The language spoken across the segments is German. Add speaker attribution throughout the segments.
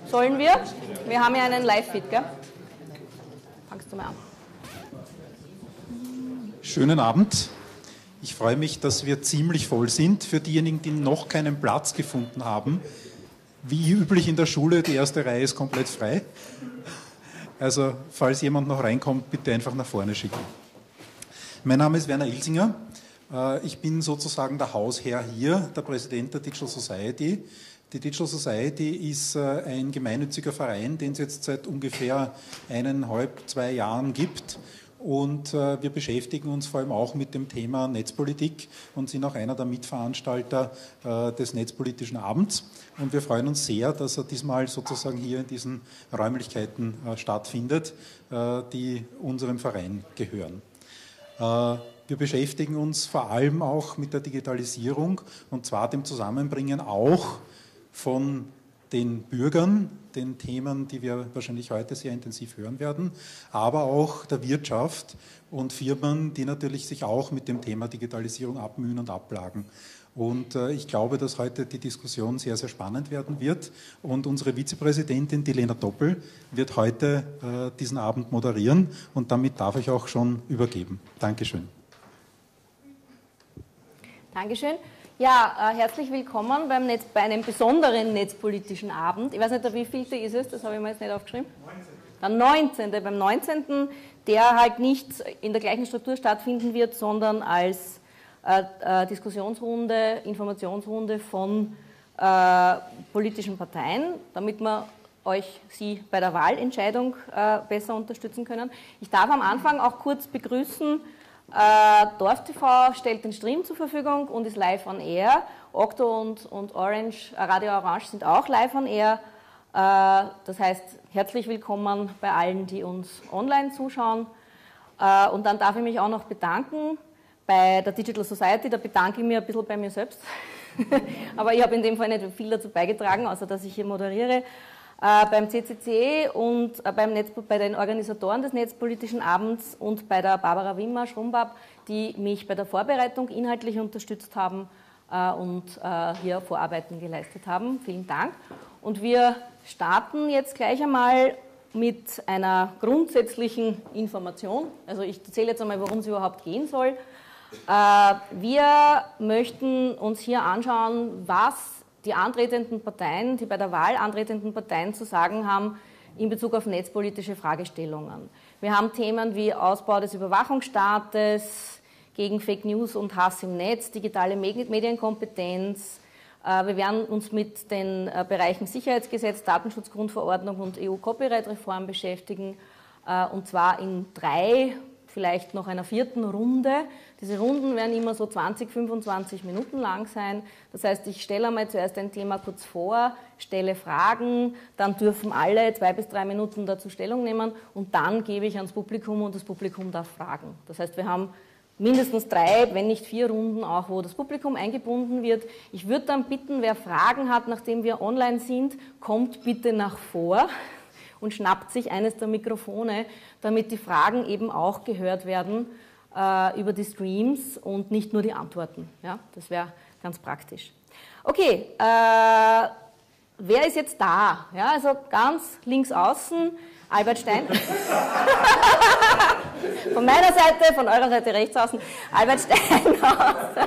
Speaker 1: Sollen wir? Wir haben ja einen Live-Feed, gell? Fangst du mal an.
Speaker 2: Schönen Abend. Ich freue mich, dass wir ziemlich voll sind. Für diejenigen, die noch keinen Platz gefunden haben, wie üblich in der Schule, die erste Reihe ist komplett frei. Also, falls jemand noch reinkommt, bitte einfach nach vorne schicken. Mein Name ist Werner Ilsinger. Ich bin sozusagen der Hausherr hier, der Präsident der Digital Society. Die Digital Society ist ein gemeinnütziger Verein, den es jetzt seit ungefähr 1,5, 2 Jahren gibt. Und wir beschäftigen uns vor allem auch mit dem Thema Netzpolitik und sind auch einer der Mitveranstalter des Netzpolitischen Abends. Und wir freuen uns sehr, dass er diesmal sozusagen hier in diesen Räumlichkeiten stattfindet, die unserem Verein gehören. Wir beschäftigen uns vor allem auch mit der Digitalisierung und zwar dem Zusammenbringen auch von den Bürgern, den Themen, die wir wahrscheinlich heute sehr intensiv hören werden, aber auch der Wirtschaft und Firmen, die natürlich sich auch mit dem Thema Digitalisierung abmühen und abplagen. Und ich glaube, dass heute die Diskussion sehr, sehr spannend werden wird. Und unsere Vizepräsidentin, die Lena Doppel, wird heute diesen Abend moderieren. Und damit darf ich auch schon übergeben. Dankeschön.
Speaker 1: Dankeschön. Ja, herzlich willkommen bei einem besonderen netzpolitischen Abend. Ich weiß nicht, wie viel ist es, das habe ich mir jetzt nicht aufgeschrieben. 19. Der 19. Beim 19., der halt nicht in der gleichen Struktur stattfinden wird, sondern als Diskussionsrunde, Informationsrunde von politischen Parteien, damit wir Sie bei der Wahlentscheidung besser unterstützen können. Ich darf am Anfang auch kurz begrüßen, Dorf TV stellt den Stream zur Verfügung und ist live on air. Okto und Orange, Radio Orange sind auch live on air. Das heißt, herzlich willkommen bei allen, die uns online zuschauen. Und dann darf ich mich auch noch bedanken bei der Digital Society. Da bedanke ich mich ein bisschen bei mir selbst. Aber ich habe in dem Fall nicht viel dazu beigetragen, außer dass ich hier moderiere. Beim CCC und bei den Organisatoren des Netzpolitischen Abends und bei der Barbara Wimmer, Schrumbab, die mich bei der Vorbereitung inhaltlich unterstützt haben und hier Vorarbeiten geleistet haben. Vielen Dank. Und wir starten jetzt gleich einmal mit einer grundsätzlichen Information. Also ich erzähle jetzt einmal, worum es überhaupt gehen soll. Wir möchten uns hier anschauen, was die antretenden Parteien, die bei der Wahl antretenden Parteien zu sagen haben in Bezug auf netzpolitische Fragestellungen. Wir haben Themen wie Ausbau des Überwachungsstaates, gegen Fake News und Hass im Netz, digitale Medienkompetenz. Wir werden uns mit den Bereichen Sicherheitsgesetz, Datenschutzgrundverordnung und EU-Copyright-Reform beschäftigen, und zwar in 3, vielleicht noch einer 4. Runde. Diese Runden werden immer so 20, 25 Minuten lang sein. Das heißt, ich stelle einmal zuerst ein Thema kurz vor, stelle Fragen, dann dürfen alle 2 bis 3 Minuten dazu Stellung nehmen und dann gebe ich ans Publikum und das Publikum darf fragen. Das heißt, wir haben mindestens 3, wenn nicht 4 Runden auch, wo das Publikum eingebunden wird. Ich würde dann bitten, wer Fragen hat, nachdem wir online sind, kommt bitte nach vor und schnappt sich eines der Mikrofone, damit die Fragen eben auch gehört werden über die Streams und nicht nur die Antworten. Ja, das wäre ganz praktisch. Okay, wer ist jetzt da? Ja, also ganz links außen, Albert Stein. Von meiner Seite, von eurer Seite rechts außen, Albert Steinhauser.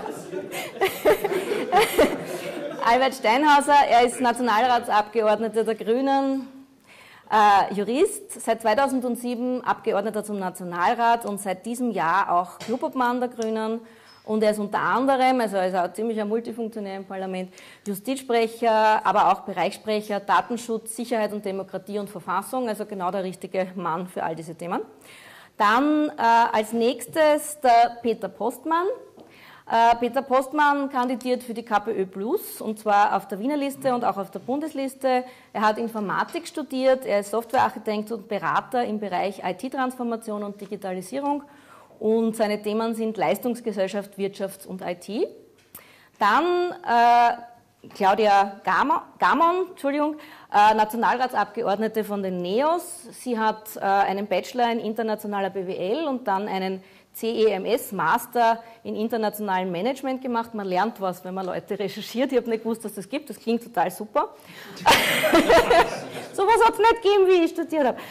Speaker 1: Albert Steinhauser, er ist Nationalratsabgeordneter der Grünen, Jurist, seit 2007 Abgeordneter zum Nationalrat und seit diesem Jahr auch Clubobmann der Grünen. Und er ist unter anderem, also er ist auch ziemlich ein Multifunktionär im Parlament, Justizsprecher, aber auch Bereichssprecher, Datenschutz, Sicherheit und Demokratie und Verfassung, also genau der richtige Mann für all diese Themen. Dann als nächstes der Peter Postmann. Peter Postmann kandidiert für die KPÖ Plus, und zwar auf der Wiener Liste und auch auf der Bundesliste. Er hat Informatik studiert, er ist Softwarearchitekt und Berater im Bereich IT-Transformation und Digitalisierung und seine Themen sind Leistungsgesellschaft, Wirtschaft und IT. Dann Claudia Gamon, Nationalratsabgeordnete von den NEOS. Sie hat einen Bachelor in internationaler BWL und dann einen CEMS, Master in internationalem Management gemacht. Man lernt was, wenn man Leute recherchiert. Ich habe nicht gewusst, dass das gibt. Das klingt total super. Sowas hat es nicht gegeben, wie ich studiert habe.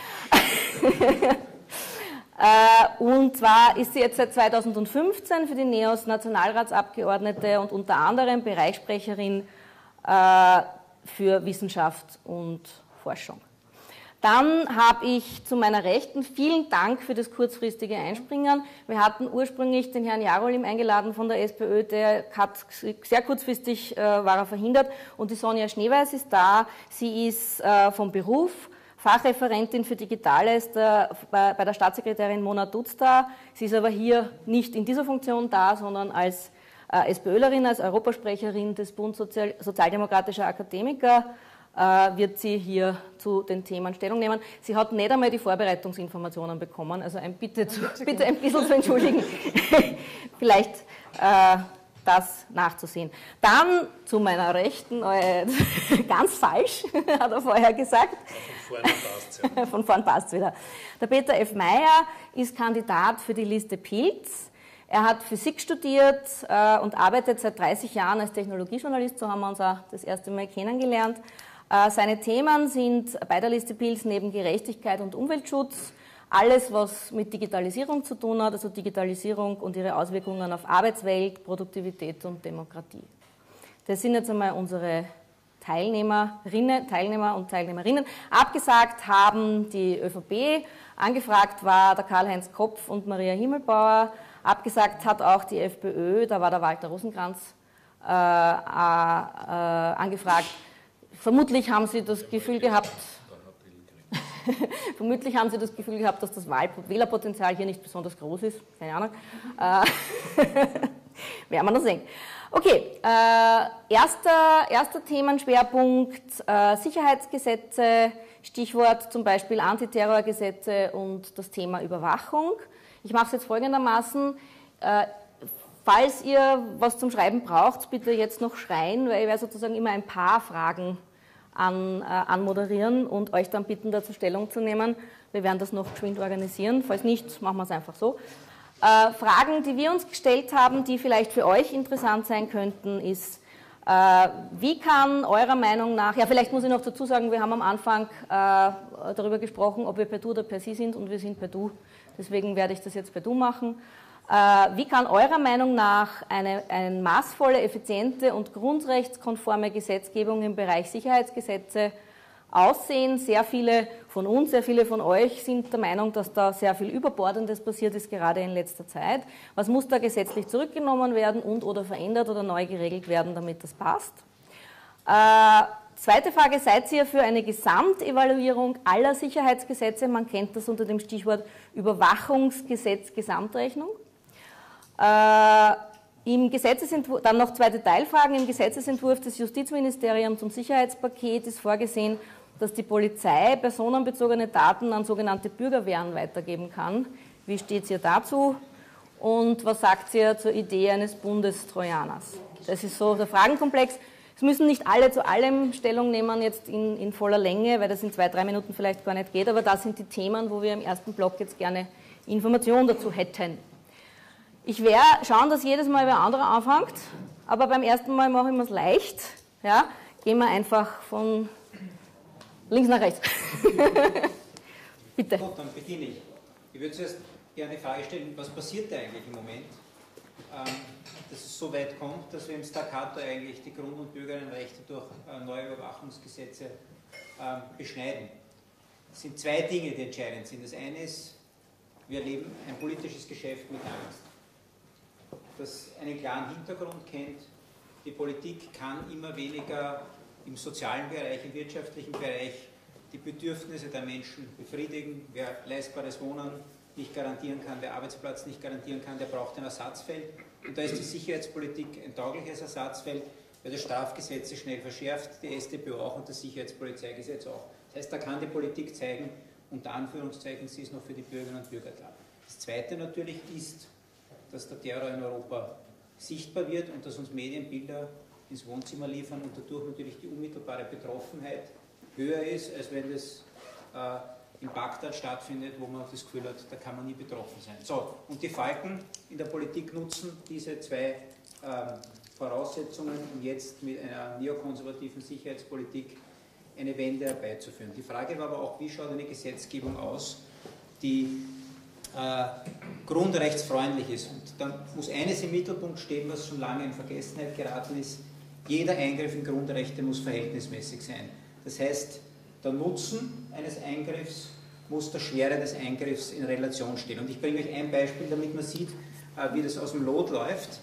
Speaker 1: Und zwar ist sie jetzt seit 2015 für die NEOS Nationalratsabgeordnete und unter anderem Bereichssprecherin für Wissenschaft und Forschung. Dann habe ich zu meiner Rechten, vielen Dank für das kurzfristige Einspringen. Wir hatten ursprünglich den Herrn Jarolim eingeladen von der SPÖ, der hat sehr kurzfristig war er verhindert, und die Sonja Schneeweiß ist da. Sie ist vom Beruf Fachreferentin für Digitales bei der Staatssekretärin Mona Dutz da. Sie ist aber hier nicht in dieser Funktion da, sondern als SPÖlerin, als Europasprecherin des Bund Sozialdemokratischer Akademiker wird sie hier zu den Themen Stellung nehmen. Sie hat nicht einmal die Vorbereitungsinformationen bekommen, also bitte ein bisschen zu entschuldigen, vielleicht das nachzusehen. Dann zu meiner Rechten, ganz falsch, hat er vorher gesagt. Von vorn passt es wieder. Der Peter F. Meyer ist Kandidat für die Liste Pilz. Er hat Physik studiert und arbeitet seit 30 Jahren als Technologiejournalist, so haben wir uns auch das erste Mal kennengelernt. Seine Themen sind bei der Liste Pilz neben Gerechtigkeit und Umweltschutz alles, was mit Digitalisierung zu tun hat, also Digitalisierung und ihre Auswirkungen auf Arbeitswelt, Produktivität und Demokratie. Das sind jetzt einmal unsere Teilnehmer und Teilnehmerinnen. Abgesagt haben die ÖVP, angefragt war der Karl-Heinz Kopf und Maria Himmelbauer, abgesagt hat auch die FPÖ, da war der Walter Rosenkranz angefragt. Vermutlich haben Sie das Gefühl gehabt, dass das Wählerpotenzial hier nicht besonders groß ist. Keine Ahnung. Werden wir noch sehen. Okay, erster Themenschwerpunkt, Sicherheitsgesetze, Stichwort zum Beispiel Antiterrorgesetze und das Thema Überwachung. Ich mache es jetzt folgendermaßen. Falls ihr was zum Schreiben braucht, bitte jetzt noch schreien, weil ich werde sozusagen immer ein paar Fragen anmoderieren und euch dann bitten, dazu Stellung zu nehmen. Wir werden das noch geschwind organisieren. Falls nicht, machen wir es einfach so. Fragen, die wir uns gestellt haben, die vielleicht für euch interessant sein könnten, ist, wie kann eurer Meinung nach, ja, vielleicht muss ich noch dazu sagen, wir haben am Anfang darüber gesprochen, ob wir per Du oder per Sie sind, und wir sind per Du. Deswegen werde ich das jetzt per Du machen. Wie kann eurer Meinung nach eine maßvolle, effiziente und grundrechtskonforme Gesetzgebung im Bereich Sicherheitsgesetze aussehen? Sehr viele von uns, sehr viele von euch sind der Meinung, dass da sehr viel Überbordendes passiert ist, gerade in letzter Zeit. Was muss da gesetzlich zurückgenommen werden und oder verändert oder neu geregelt werden, damit das passt? Zweite Frage, seid ihr für eine Gesamtevaluierung aller Sicherheitsgesetze? Man kennt das unter dem Stichwort Überwachungsgesetz Gesamtrechnung. Im Gesetzesentwurf, dann noch zwei Detailfragen. Im Gesetzesentwurf des Justizministeriums zum Sicherheitspaket ist vorgesehen, dass die Polizei personenbezogene Daten an sogenannte Bürgerwehren weitergeben kann. Wie steht ihr dazu? Und was sagt ihr zur Idee eines Bundestrojaners? Das ist so der Fragenkomplex. Es müssen nicht alle zu allem Stellung nehmen, jetzt in voller Länge, weil das in 2-3 Minuten vielleicht gar nicht geht, aber das sind die Themen, wo wir im ersten Block jetzt gerne Informationen dazu hätten. Ich werde schauen, dass jedes Mal wer anderer anfängt, aber beim ersten Mal mache ich mir es leicht. Ja? Gehen wir einfach von links nach rechts. Bitte.
Speaker 3: Gut, dann beginne ich. Ich würde zuerst gerne die Frage stellen, was passiert da eigentlich im Moment, dass es so weit kommt, dass wir im Staccato eigentlich die Grund- und Bürgerinnenrechte durch neue Überwachungsgesetze beschneiden. Es sind zwei Dinge, die entscheidend sind. Das eine ist, wir erleben ein politisches Geschäft mit Angst, das einen klaren Hintergrund kennt. Die Politik kann immer weniger im sozialen Bereich, im wirtschaftlichen Bereich die Bedürfnisse der Menschen befriedigen. Wer leistbares Wohnen nicht garantieren kann, wer Arbeitsplatz nicht garantieren kann, der braucht ein Ersatzfeld. Und da ist die Sicherheitspolitik ein taugliches Ersatzfeld, weil das Strafgesetz schnell verschärft, die StPO auch und das Sicherheitspolizeigesetz auch. Das heißt, da kann die Politik zeigen, unter Anführungszeichen, sie ist noch für die Bürgerinnen und Bürger da. Das Zweite natürlich ist, dass der Terror in Europa sichtbar wird und dass uns Medienbilder ins Wohnzimmer liefern und dadurch natürlich die unmittelbare Betroffenheit höher ist, als wenn das in Bagdad stattfindet, wo man das Gefühl hat, da kann man nie betroffen sein. So, und die Falken in der Politik nutzen diese zwei Voraussetzungen, um jetzt mit einer neokonservativen Sicherheitspolitik eine Wende herbeizuführen. Die Frage war aber auch, wie schaut eine Gesetzgebung aus, die grundrechtsfreundlich ist. Und dann muss eines im Mittelpunkt stehen, was schon lange in Vergessenheit geraten ist: jeder Eingriff in Grundrechte muss verhältnismäßig sein. Das heißt, der Nutzen eines Eingriffs muss der Schwere des Eingriffs in Relation stehen. Und ich bringe euch ein Beispiel, damit man sieht, wie das aus dem Lot läuft.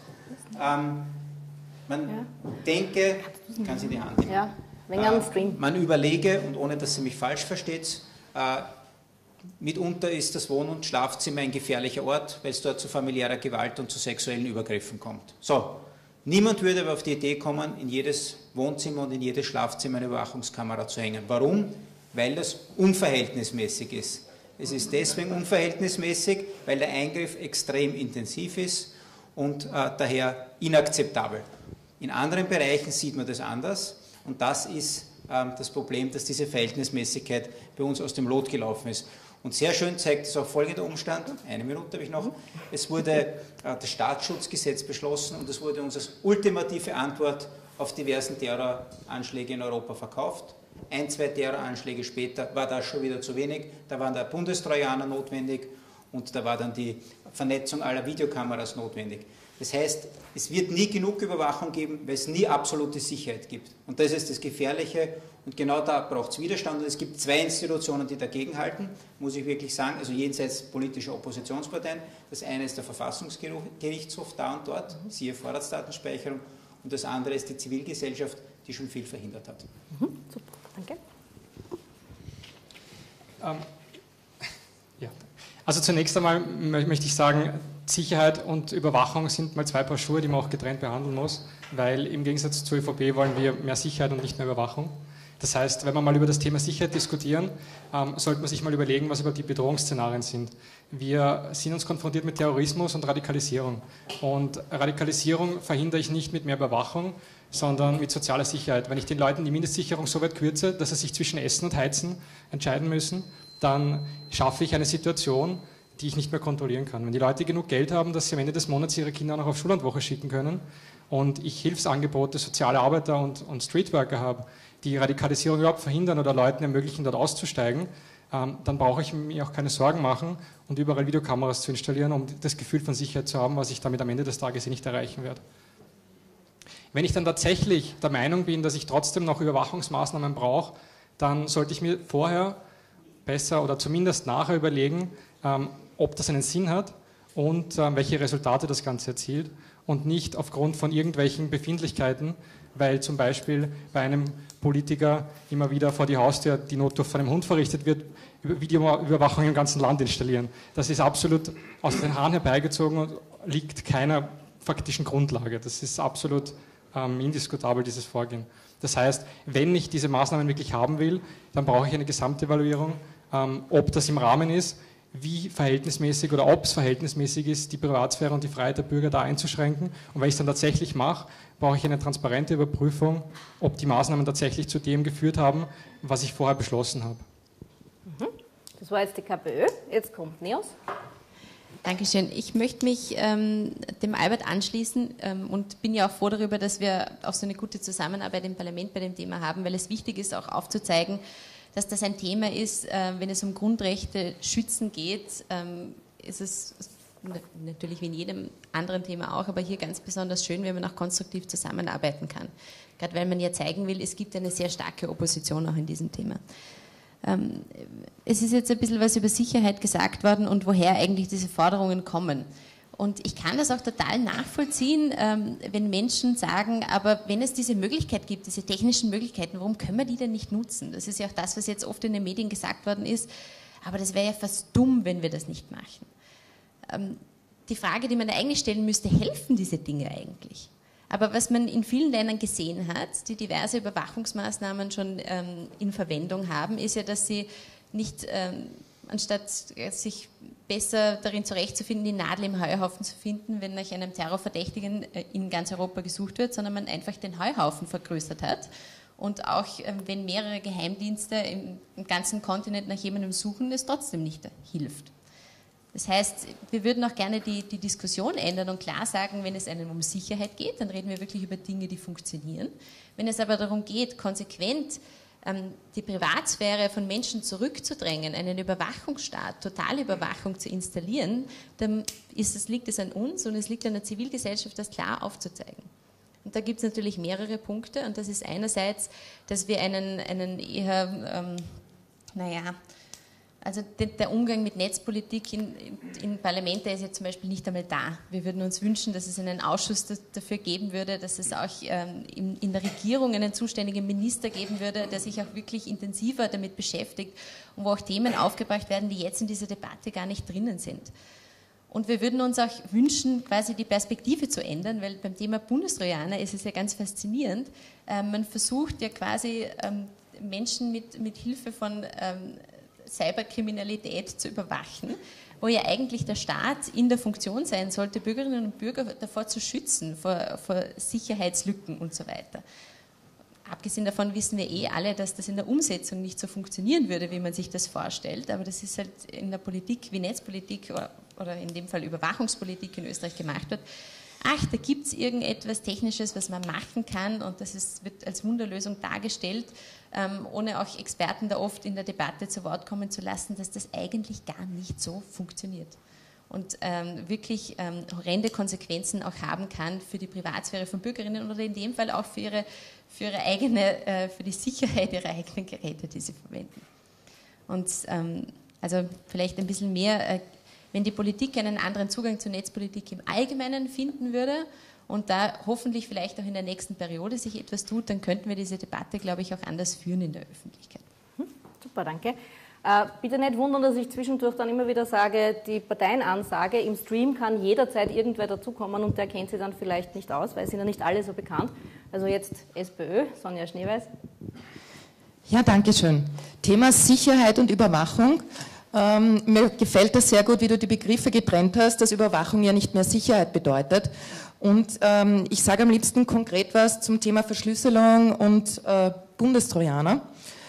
Speaker 3: Denke, kann sie die Hand nehmen?
Speaker 1: Ja, wenn am Stream.
Speaker 3: Man überlege, und ohne dass Sie mich falsch versteht, mitunter ist das Wohn- und Schlafzimmer ein gefährlicher Ort, weil es dort zu familiärer Gewalt und zu sexuellen Übergriffen kommt. So, niemand würde aber auf die Idee kommen, in jedes Wohnzimmer und in jedes Schlafzimmer eine Überwachungskamera zu hängen. Warum? Weil das unverhältnismäßig ist. Es ist deswegen unverhältnismäßig, weil der Eingriff extrem intensiv ist und daher inakzeptabel. In anderen Bereichen sieht man das anders, und das ist das Problem, dass diese Verhältnismäßigkeit bei uns aus dem Lot gelaufen ist. Und sehr schön zeigt es auch folgender Umstand: eine Minute habe ich noch. Es wurde das Staatsschutzgesetz beschlossen und es wurde uns als ultimative Antwort auf diversen Terroranschläge in Europa verkauft. 1, 2 Terroranschläge später war das schon wieder zu wenig, da waren der Bundestrojaner notwendig und da war dann die Vernetzung aller Videokameras notwendig. Das heißt, es wird nie genug Überwachung geben, weil es nie absolute Sicherheit gibt. Und das ist das Gefährliche, und genau da braucht es Widerstand. Und es gibt zwei Institutionen, die dagegenhalten, muss ich wirklich sagen, also jenseits politischer Oppositionsparteien. Das eine ist der Verfassungsgerichtshof da und dort, siehe Vorratsdatenspeicherung, und das andere ist die Zivilgesellschaft, die schon viel verhindert hat.
Speaker 1: Super, danke.
Speaker 4: Ja. Also zunächst einmal möchte ich sagen, Sicherheit und Überwachung sind mal zwei Paar Schuhe, die man auch getrennt behandeln muss, weil im Gegensatz zur ÖVP wollen wir mehr Sicherheit und nicht mehr Überwachung. Das heißt, wenn wir mal über das Thema Sicherheit diskutieren, sollte man sich mal überlegen, was über die Bedrohungsszenarien sind. Wir sind uns konfrontiert mit Terrorismus und Radikalisierung. Und Radikalisierung verhindere ich nicht mit mehr Überwachung, sondern mit sozialer Sicherheit. Wenn ich den Leuten die Mindestsicherung so weit kürze, dass sie sich zwischen Essen und Heizen entscheiden müssen, dann schaffe ich eine Situation, die ich nicht mehr kontrollieren kann. Wenn die Leute genug Geld haben, dass sie am Ende des Monats ihre Kinder noch auf Schullandwoche schicken können, und ich Hilfsangebote, soziale Arbeiter und Streetworker habe, die Radikalisierung überhaupt verhindern oder Leuten ermöglichen, dort auszusteigen, dann brauche ich mir auch keine Sorgen machen und überall Videokameras zu installieren, um das Gefühl von Sicherheit zu haben, was ich damit am Ende des Tages nicht erreichen werde. Wenn ich dann tatsächlich der Meinung bin, dass ich trotzdem noch Überwachungsmaßnahmen brauche, dann sollte ich mir vorher besser oder zumindest nachher überlegen, ob das einen Sinn hat und welche Resultate das Ganze erzielt, und nicht aufgrund von irgendwelchen Befindlichkeiten, weil zum Beispiel bei einem Politiker immer wieder vor die Haustür die Notdurft von einem Hund verrichtet wird, Videoüberwachung im ganzen Land installieren. Das ist absolut aus den Haaren herbeigezogen und liegt keiner faktischen Grundlage. Das ist absolut indiskutabel, dieses Vorgehen. Das heißt, wenn ich diese Maßnahmen wirklich haben will, dann brauche ich eine Gesamtevaluierung, ob das im Rahmen ist, wie verhältnismäßig oder ob es verhältnismäßig ist, die Privatsphäre und die Freiheit der Bürger da einzuschränken. Und wenn ich es dann tatsächlich mache, brauche ich eine transparente Überprüfung, ob die Maßnahmen tatsächlich zu dem geführt haben, was ich vorher beschlossen habe.
Speaker 1: Das war jetzt die KPÖ, jetzt kommt NEOS.
Speaker 5: Dankeschön. Ich möchte mich dem Albert anschließen und bin ja auch froh darüber, dass wir auch so eine gute Zusammenarbeit im Parlament bei dem Thema haben, weil es wichtig ist, auch aufzuzeigen, dass das ein Thema ist, wenn es um Grundrechte schützen geht, ist es natürlich wie in jedem anderen Thema auch, aber hier ganz besonders schön, wenn man auch konstruktiv zusammenarbeiten kann. Gerade weil man ja zeigen will, es gibt eine sehr starke Opposition auch in diesem Thema. Es ist jetzt ein bisschen was über Sicherheit gesagt worden und woher eigentlich diese Forderungen kommen. Und ich kann das auch total nachvollziehen, wenn Menschen sagen, aber wenn es diese Möglichkeit gibt, diese technischen Möglichkeiten, warum können wir die denn nicht nutzen? Das ist ja auch das, was jetzt oft in den Medien gesagt worden ist, aber das wäre ja fast dumm, wenn wir das nicht machen. Die Frage, die man da eigentlich stellen müsste, helfen diese Dinge eigentlich? Aber was man in vielen Ländern gesehen hat, die diverse Überwachungsmaßnahmen schon in Verwendung haben, ist ja, dass sie nicht, anstatt sich besser darin zurechtzufinden, die Nadel im Heuhaufen zu finden, wenn nach einem Terrorverdächtigen in ganz Europa gesucht wird, sondern man einfach den Heuhaufen vergrößert hat Und auch wenn mehrere Geheimdienste im ganzen Kontinent nach jemandem suchen, es trotzdem nicht hilft. Das heißt, wir würden auch gerne die Diskussion ändern und klar sagen, wenn es einem um Sicherheit geht, dann reden wir wirklich über Dinge, die funktionieren. Wenn es aber darum geht, konsequent die Privatsphäre von Menschen zurückzudrängen, einen Überwachungsstaat, Totalüberwachung zu installieren, dann liegt es an uns und es liegt an der Zivilgesellschaft, das klar aufzuzeigen. Und da gibt es natürlich mehrere Punkte und das ist einerseits, dass wir einen eher, also der Umgang mit Netzpolitik in Parlamenten ist ja zum Beispiel nicht einmal da. Wir würden uns wünschen, dass es einen Ausschuss dafür geben würde, dass es auch in der Regierung einen zuständigen Minister geben würde, der sich auch wirklich intensiver damit beschäftigt und wo auch Themen aufgebracht werden, die jetzt in dieser Debatte gar nicht drinnen sind. Und wir würden uns auch wünschen, quasi die Perspektive zu ändern, weil beim Thema Bundestrojaner ist es ja ganz faszinierend. Man versucht ja quasi Menschen mit Hilfe von Cyberkriminalität zu überwachen, wo ja eigentlich der Staat in der Funktion sein sollte, Bürgerinnen und Bürger davor zu schützen, vor Sicherheitslücken und so weiter. Abgesehen davon wissen wir alle, dass das in der Umsetzung nicht so funktionieren würde, wie man sich das vorstellt, aber das ist halt in der Politik wie Netzpolitik oder in dem Fall Überwachungspolitik in Österreich gemacht wird. Ach, da gibt es irgendetwas Technisches, was man machen kann und das wird als Wunderlösung dargestellt, ohne auch Experten da oft in der Debatte zu Wort kommen zu lassen, dass das eigentlich gar nicht so funktioniert und wirklich horrende Konsequenzen auch haben kann für die Privatsphäre von Bürgerinnen oder in dem Fall auch für die Sicherheit ihrer eigenen Geräte, die sie verwenden. Und also vielleicht ein bisschen mehr, wenn die Politik einen anderen Zugang zur Netzpolitik im Allgemeinen finden würde und da hoffentlich vielleicht auch in der nächsten Periode sich etwas tut, dann könnten wir diese Debatte, glaube ich, auch anders führen in der Öffentlichkeit.
Speaker 1: Super, danke. Bitte nicht wundern, dass ich zwischendurch dann immer wieder sage, die Parteienansage, im Stream kann jederzeit irgendwer dazukommen und der kennt sie dann vielleicht nicht aus, weil es sind ja nicht alle so bekannt. Also jetzt SPÖ, Sonja Schneeweis.
Speaker 6: Ja, danke schön. Thema Sicherheit und Überwachung. Mir gefällt das sehr gut, wie du die Begriffe getrennt hast, dass Überwachung ja nicht mehr Sicherheit bedeutet. Und ich sage am liebsten konkret was zum Thema Verschlüsselung und Bundestrojaner.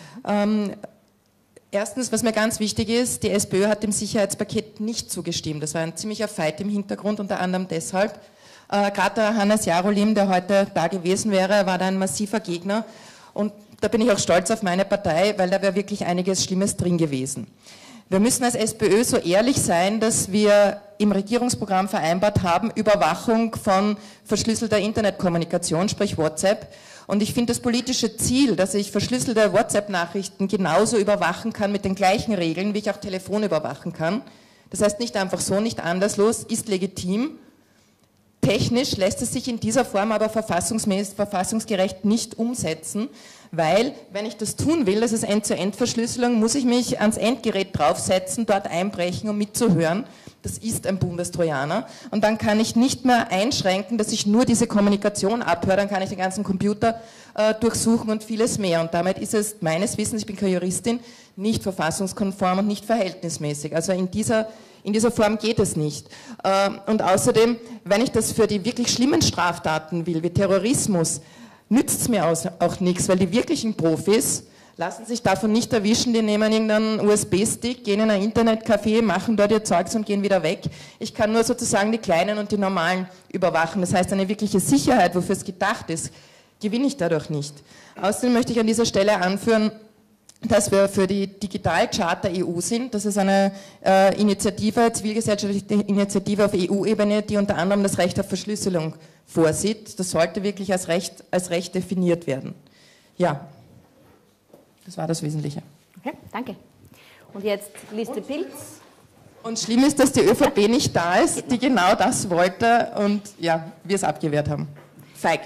Speaker 6: Erstens, was mir ganz wichtig ist, die SPÖ hat dem Sicherheitspaket nicht zugestimmt. Das war ein ziemlicher Fight im Hintergrund, unter anderem deshalb. Gerade der Hannes Jarolim, der heute da gewesen wäre, war da ein massiver Gegner. Und da bin ich auch stolz auf meine Partei, weil da wäre wirklich einiges Schlimmes drin gewesen. Wir müssen als SPÖ so ehrlich sein, dass wir im Regierungsprogramm vereinbart haben, Überwachung von verschlüsselter Internetkommunikation, sprich WhatsApp. Und ich finde das politische Ziel, dass ich verschlüsselte WhatsApp-Nachrichten genauso überwachen kann mit den gleichen Regeln, wie ich auch Telefon überwachen kann. Das heißt nicht einfach so, nicht anderslos, ist legitim. Technisch lässt es sich in dieser Form aber verfassungsgerecht nicht umsetzen, weil, wenn ich das tun will, das ist End-zu-End-Verschlüsselung, muss ich mich ans Endgerät draufsetzen, dort einbrechen, um mitzuhören. Das ist ein Bundestrojaner. Und dann kann ich nicht mehr einschränken, dass ich nur diese Kommunikation abhöre, dann kann ich den ganzen Computer durchsuchen und vieles mehr. Und damit ist es meines Wissens, ich bin keine Juristin, nicht verfassungskonform und nicht verhältnismäßig. Also in dieser Form geht es nicht. Und außerdem, wenn ich das für die wirklich schlimmen Straftaten will, wie Terrorismus, nützt es mir auch nichts, weil die wirklichen Profis lassen sich davon nicht erwischen, die nehmen irgendeinen USB-Stick, gehen in ein Internetcafé, machen dort ihr Zeugs und gehen wieder weg. Ich kann nur sozusagen die Kleinen und die Normalen überwachen. Das heißt, eine wirkliche Sicherheit, wofür es gedacht ist, gewinne ich dadurch nicht. Außerdem möchte ich an dieser Stelle anführen, dass wir für die Digitalcharta EU sind. Das ist eine Initiative, zivilgesellschaftliche Initiative auf EU-Ebene, die unter anderem das Recht auf Verschlüsselung vorsieht. Das sollte wirklich als Recht definiert werden. Ja, das war das Wesentliche.
Speaker 1: Okay, danke. Und jetzt Liste Pilz.
Speaker 6: Und schlimm ist, dass die ÖVP nicht da ist, die genau das wollte und ja, wir es abgewehrt haben. Feig.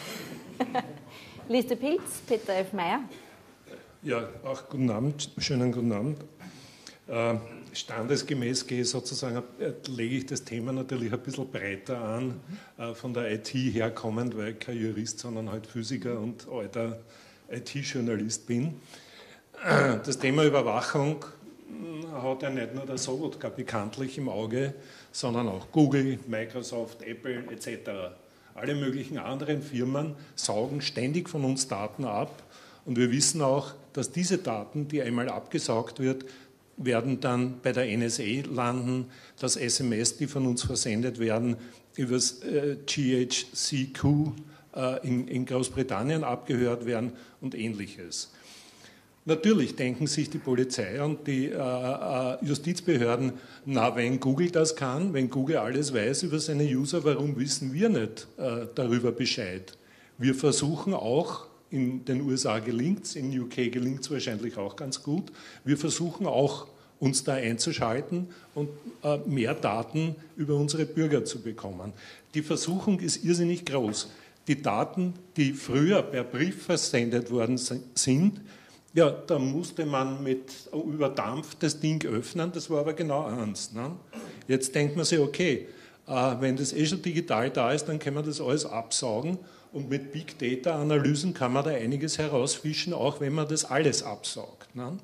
Speaker 1: Liste Pilz, Peter F. Mayer.
Speaker 7: Ja, auch guten Abend, schönen guten Abend. Standesgemäß lege ich das Thema natürlich ein bisschen breiter an, von der IT herkommend, weil ich kein Jurist, sondern halt Physiker und alter IT-Journalist bin. Das Thema Überwachung hat ja nicht nur der Sobotka bekanntlich im Auge, sondern auch Google, Microsoft, Apple etc. alle möglichen anderen Firmen saugen ständig von uns Daten ab. Und wir wissen auch, dass diese Daten, die einmal abgesaugt werden dann bei der NSA landen, dass SMS, die von uns versendet werden, über das GHQ in Großbritannien abgehört werden und Ähnliches. Natürlich denken sich die Polizei und die Justizbehörden, na, wenn Google das kann, wenn Google alles weiß über seine User, warum wissen wir nicht darüber Bescheid? Wir versuchen auch, in den USA gelingt es, in UK gelingt es wahrscheinlich auch ganz gut, wir versuchen auch, uns da einzuschalten und mehr Daten über unsere Bürger zu bekommen. Die Versuchung ist irrsinnig groß. Die Daten, die früher per Brief versendet worden sind, ja, da musste man mit über Dampf das Ding öffnen, das war aber genau eins. Ne? Jetzt denkt man sich, okay, wenn das schon digital da ist, dann kann man das alles absaugen und mit Big Data Analysen kann man da einiges herausfischen, auch wenn man das alles absaugt. Ne?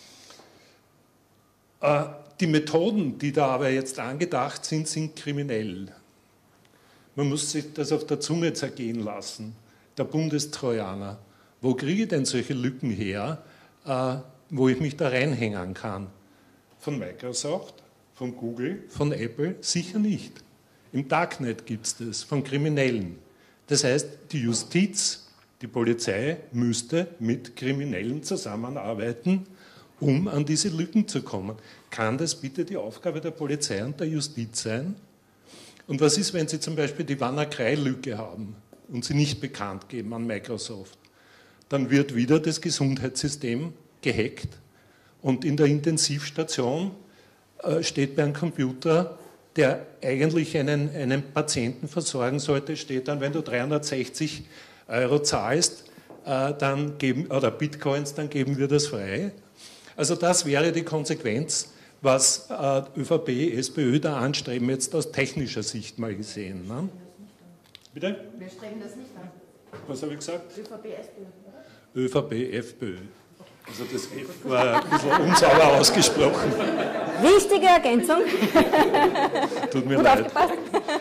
Speaker 7: Die Methoden, die da aber jetzt angedacht sind, sind kriminell. Man muss sich das auf der Zunge zergehen lassen. Der Bundestrojaner. Wo kriege ich denn solche Lücken her, wo ich mich da reinhängen kann? Von Microsoft, von Google, von Apple? Sicher nicht. Im Darknet gibt es das, von Kriminellen. Das heißt, die Justiz, die Polizei müsste mit Kriminellen zusammenarbeiten, um an diese Lücken zu kommen. Kann das bitte die Aufgabe der Polizei und der Justiz sein? Und was ist, wenn Sie zum Beispiel die WannaCry-Lücke haben und sie nicht bekannt geben an Microsoft? Dann wird wieder das Gesundheitssystem gehackt und in der Intensivstation steht bei einem Computer, der eigentlich einen Patienten versorgen sollte, steht dann, wenn du 360 € zahlst, oder Bitcoins, dann geben wir das frei. Also das wäre die Konsequenz, was ÖVP, SPÖ da anstreben, jetzt aus technischer Sicht mal gesehen. Ne? Bitte?
Speaker 6: Wir streben das nicht an.
Speaker 7: Was habe ich gesagt?
Speaker 6: ÖVP, SPÖ.
Speaker 7: ÖVP, FPÖ. Also das F war ein bisschen unsauber ausgesprochen.
Speaker 1: Wichtige Ergänzung.
Speaker 7: Tut mir
Speaker 1: Gut
Speaker 7: leid.
Speaker 1: aufgepasst.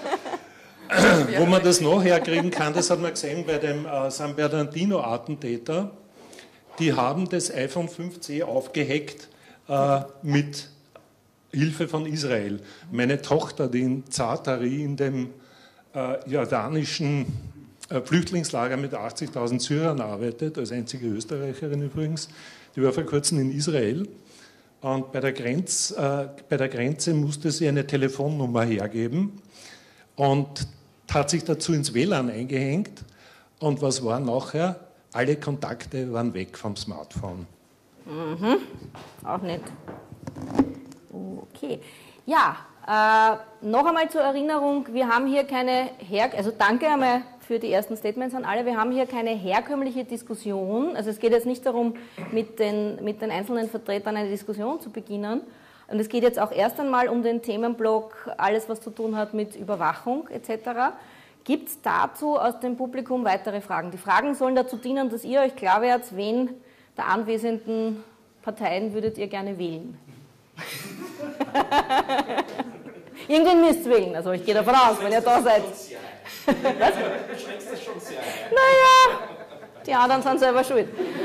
Speaker 7: Wo man das noch herkriegen kann, das hat man gesehen bei dem San Bernardino-Attentäter. Die haben das iPhone 5C aufgehackt mit Hilfe von Israel. Meine Tochter, die in Zaatari in dem jordanischen Flüchtlingslager mit 80.000 Syrern arbeitet, als einzige Österreicherin übrigens, die war vor kurzem in Israel. Und bei der Grenze musste sie eine Telefonnummer hergeben und hat sich dazu ins WLAN eingehängt. Und was war nachher? Alle Kontakte waren weg vom Smartphone.
Speaker 1: Mhm. Auch nicht. Okay. Ja, noch einmal zur Erinnerung, wir haben hier keine, also danke einmal für die ersten Statements an alle, wir haben hier keine herkömmliche Diskussion, also es geht jetzt nicht darum, mit den einzelnen Vertretern eine Diskussion zu beginnen, und es geht jetzt auch erst einmal um den Themenblock, alles was zu tun hat mit Überwachung etc. Gibt es dazu aus dem Publikum weitere Fragen? Die Fragen sollen dazu dienen, dass ihr euch klar werdet, wen der anwesenden Parteien würdet ihr gerne wählen. Irgendwen müsst ihr wählen, also ich gehe davon aus, wenn ihr da seid. Was? Du beschränkst das schon sehr. Naja, die anderen sind selber schuld.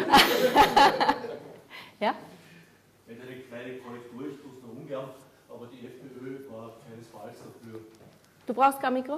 Speaker 1: Ja?
Speaker 8: Eine kleine Korrektur, ich tue es nur ungern, aber die FPÖ war keinesfalls dafür.
Speaker 1: Du brauchst kein Mikro?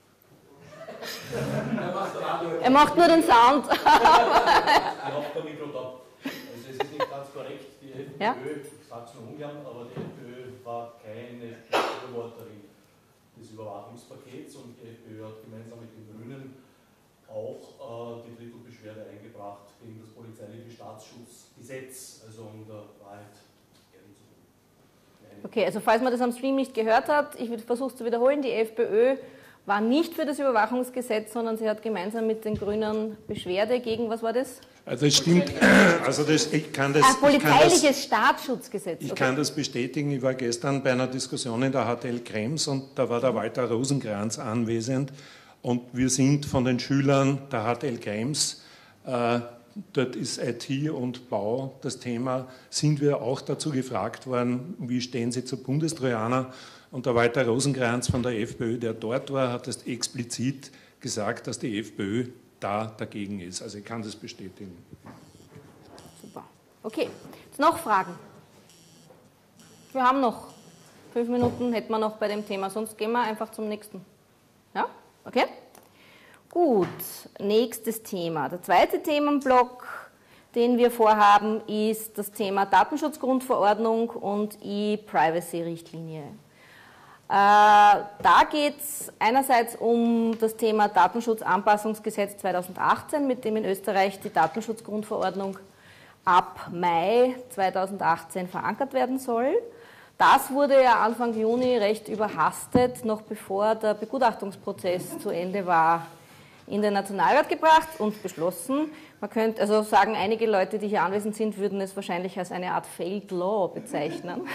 Speaker 1: Er macht nur den Sound.
Speaker 8: Ich habe kein Mikro da. Also es ist nicht ganz korrekt, die FPÖ,
Speaker 1: ja?
Speaker 8: ich sage es nur ungern, aber die FPÖ war keine Befürworterin des Überwachungspakets und die FPÖ hat gemeinsam mit den Grünen auch die Drittelbeschwerde eingebracht gegen das polizeiliche Staatsschutzgesetz, also um der Wahrheit ehrlich zu sein.
Speaker 1: Okay, also falls man das am Stream nicht gehört hat, ich versuche es zu wiederholen, die FPÖ war nicht für das Überwachungsgesetz, sondern sie hat gemeinsam mit den Grünen Beschwerde gegen, was war das?
Speaker 7: Also das stimmt, also ich kann das...
Speaker 1: polizeiliches Staatsschutzgesetz.
Speaker 7: Ich kann das bestätigen, ich war gestern bei einer Diskussion in der HTL Krems und da war der Walter Rosenkranz anwesend und wir sind von den Schülern der HTL Krems, dort ist IT und Bau das Thema, sind wir auch dazu gefragt worden, wie stehen Sie zu Bundestrojaner? Und der Walter Rosenkranz von der FPÖ, der dort war, hat das explizit gesagt, dass die FPÖ da dagegen ist. Also ich kann das bestätigen.
Speaker 1: Super. Okay, jetzt noch Fragen? Wir haben noch 5 Minuten, hätten wir noch bei dem Thema, sonst gehen wir einfach zum nächsten. Ja? Okay? Gut, nächstes Thema. Der zweite Themenblock, den wir vorhaben, ist das Thema Datenschutzgrundverordnung und E-Privacy-Richtlinie. Da geht es einerseits um das Thema Datenschutzanpassungsgesetz 2018, mit dem in Österreich die Datenschutzgrundverordnung ab Mai 2018 verankert werden soll. Das wurde ja Anfang Juni recht überhastet, noch bevor der Begutachtungsprozess zu Ende war, in den Nationalrat gebracht und beschlossen. Man könnte also sagen, einige Leute, die hier anwesend sind, würden es wahrscheinlich als eine Art Failed Law bezeichnen.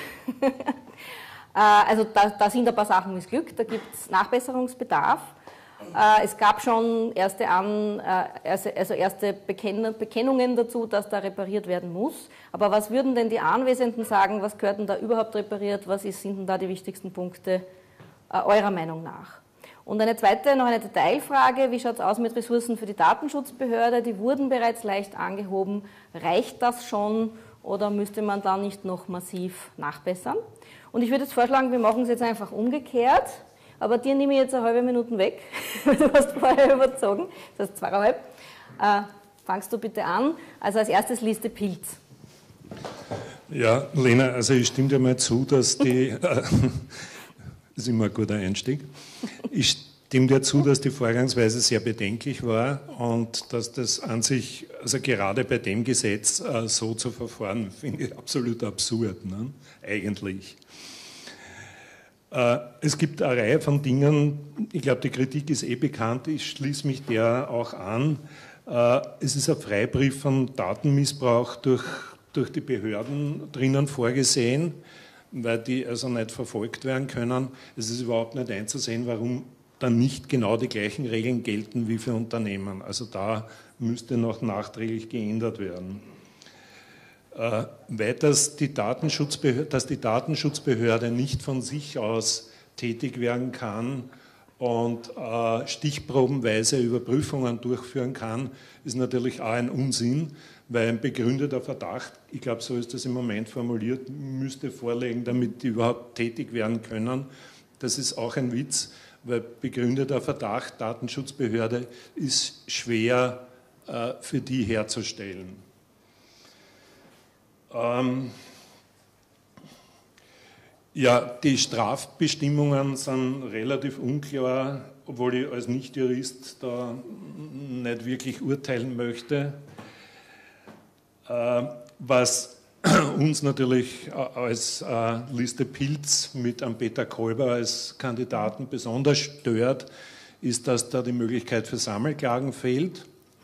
Speaker 1: Also da sind ein paar Sachen missglückt, da gibt es Nachbesserungsbedarf. Es gab schon erste Bekennungen dazu, dass da repariert werden muss. Aber was würden denn die Anwesenden sagen, was gehört denn da überhaupt repariert, sind denn da die wichtigsten Punkte eurer Meinung nach? Und noch eine Detailfrage, wie schaut es aus mit Ressourcen für die Datenschutzbehörde? Die wurden bereits leicht angehoben. Reicht das schon oder müsste man da nicht noch massiv nachbessern? Und ich würde jetzt vorschlagen, wir machen es jetzt einfach umgekehrt, aber dir nehme ich jetzt eine halbe Minute weg, weil du hast vorher überzogen, das heißt 2,5. Fangst du bitte an. Also als erstes Liste Pilz.
Speaker 7: Ja, Lena, also ich stimme dir mal zu, dass die... Das ist immer ein guter Einstieg. Ich stimme dir zu, dass die Vorgangsweise sehr bedenklich war und dass das an sich, also gerade bei dem Gesetz so zu verfahren, finde ich absolut absurd, ne? Eigentlich. Es gibt eine Reihe von Dingen, ich glaube, die Kritik ist bekannt, ich schließe mich der auch an. Es ist ein Freibrief von Datenmissbrauch durch die Behörden drinnen vorgesehen, weil die also nicht verfolgt werden können. Es ist überhaupt nicht einzusehen, warum dann nicht genau die gleichen Regeln gelten wie für Unternehmen. Also da müsste noch nachträglich geändert werden. Weiters, dass die Datenschutzbehörde nicht von sich aus tätig werden kann und stichprobenweise Überprüfungen durchführen kann, ist natürlich auch ein Unsinn, weil ein begründeter Verdacht, ich glaube, so ist das im Moment formuliert, müsste vorliegen, damit die überhaupt tätig werden können. Das ist auch ein Witz, weil begründeter Verdacht, Datenschutzbehörde, ist schwer für die herzustellen. Ja, die Strafbestimmungen sind relativ unklar, obwohl ich als Nichtjurist da nicht wirklich urteilen möchte. Was uns natürlich als Liste Pilz mit einem Peter Kolber als Kandidaten besonders stört, ist, dass da die Möglichkeit für Sammelklagen fehlt.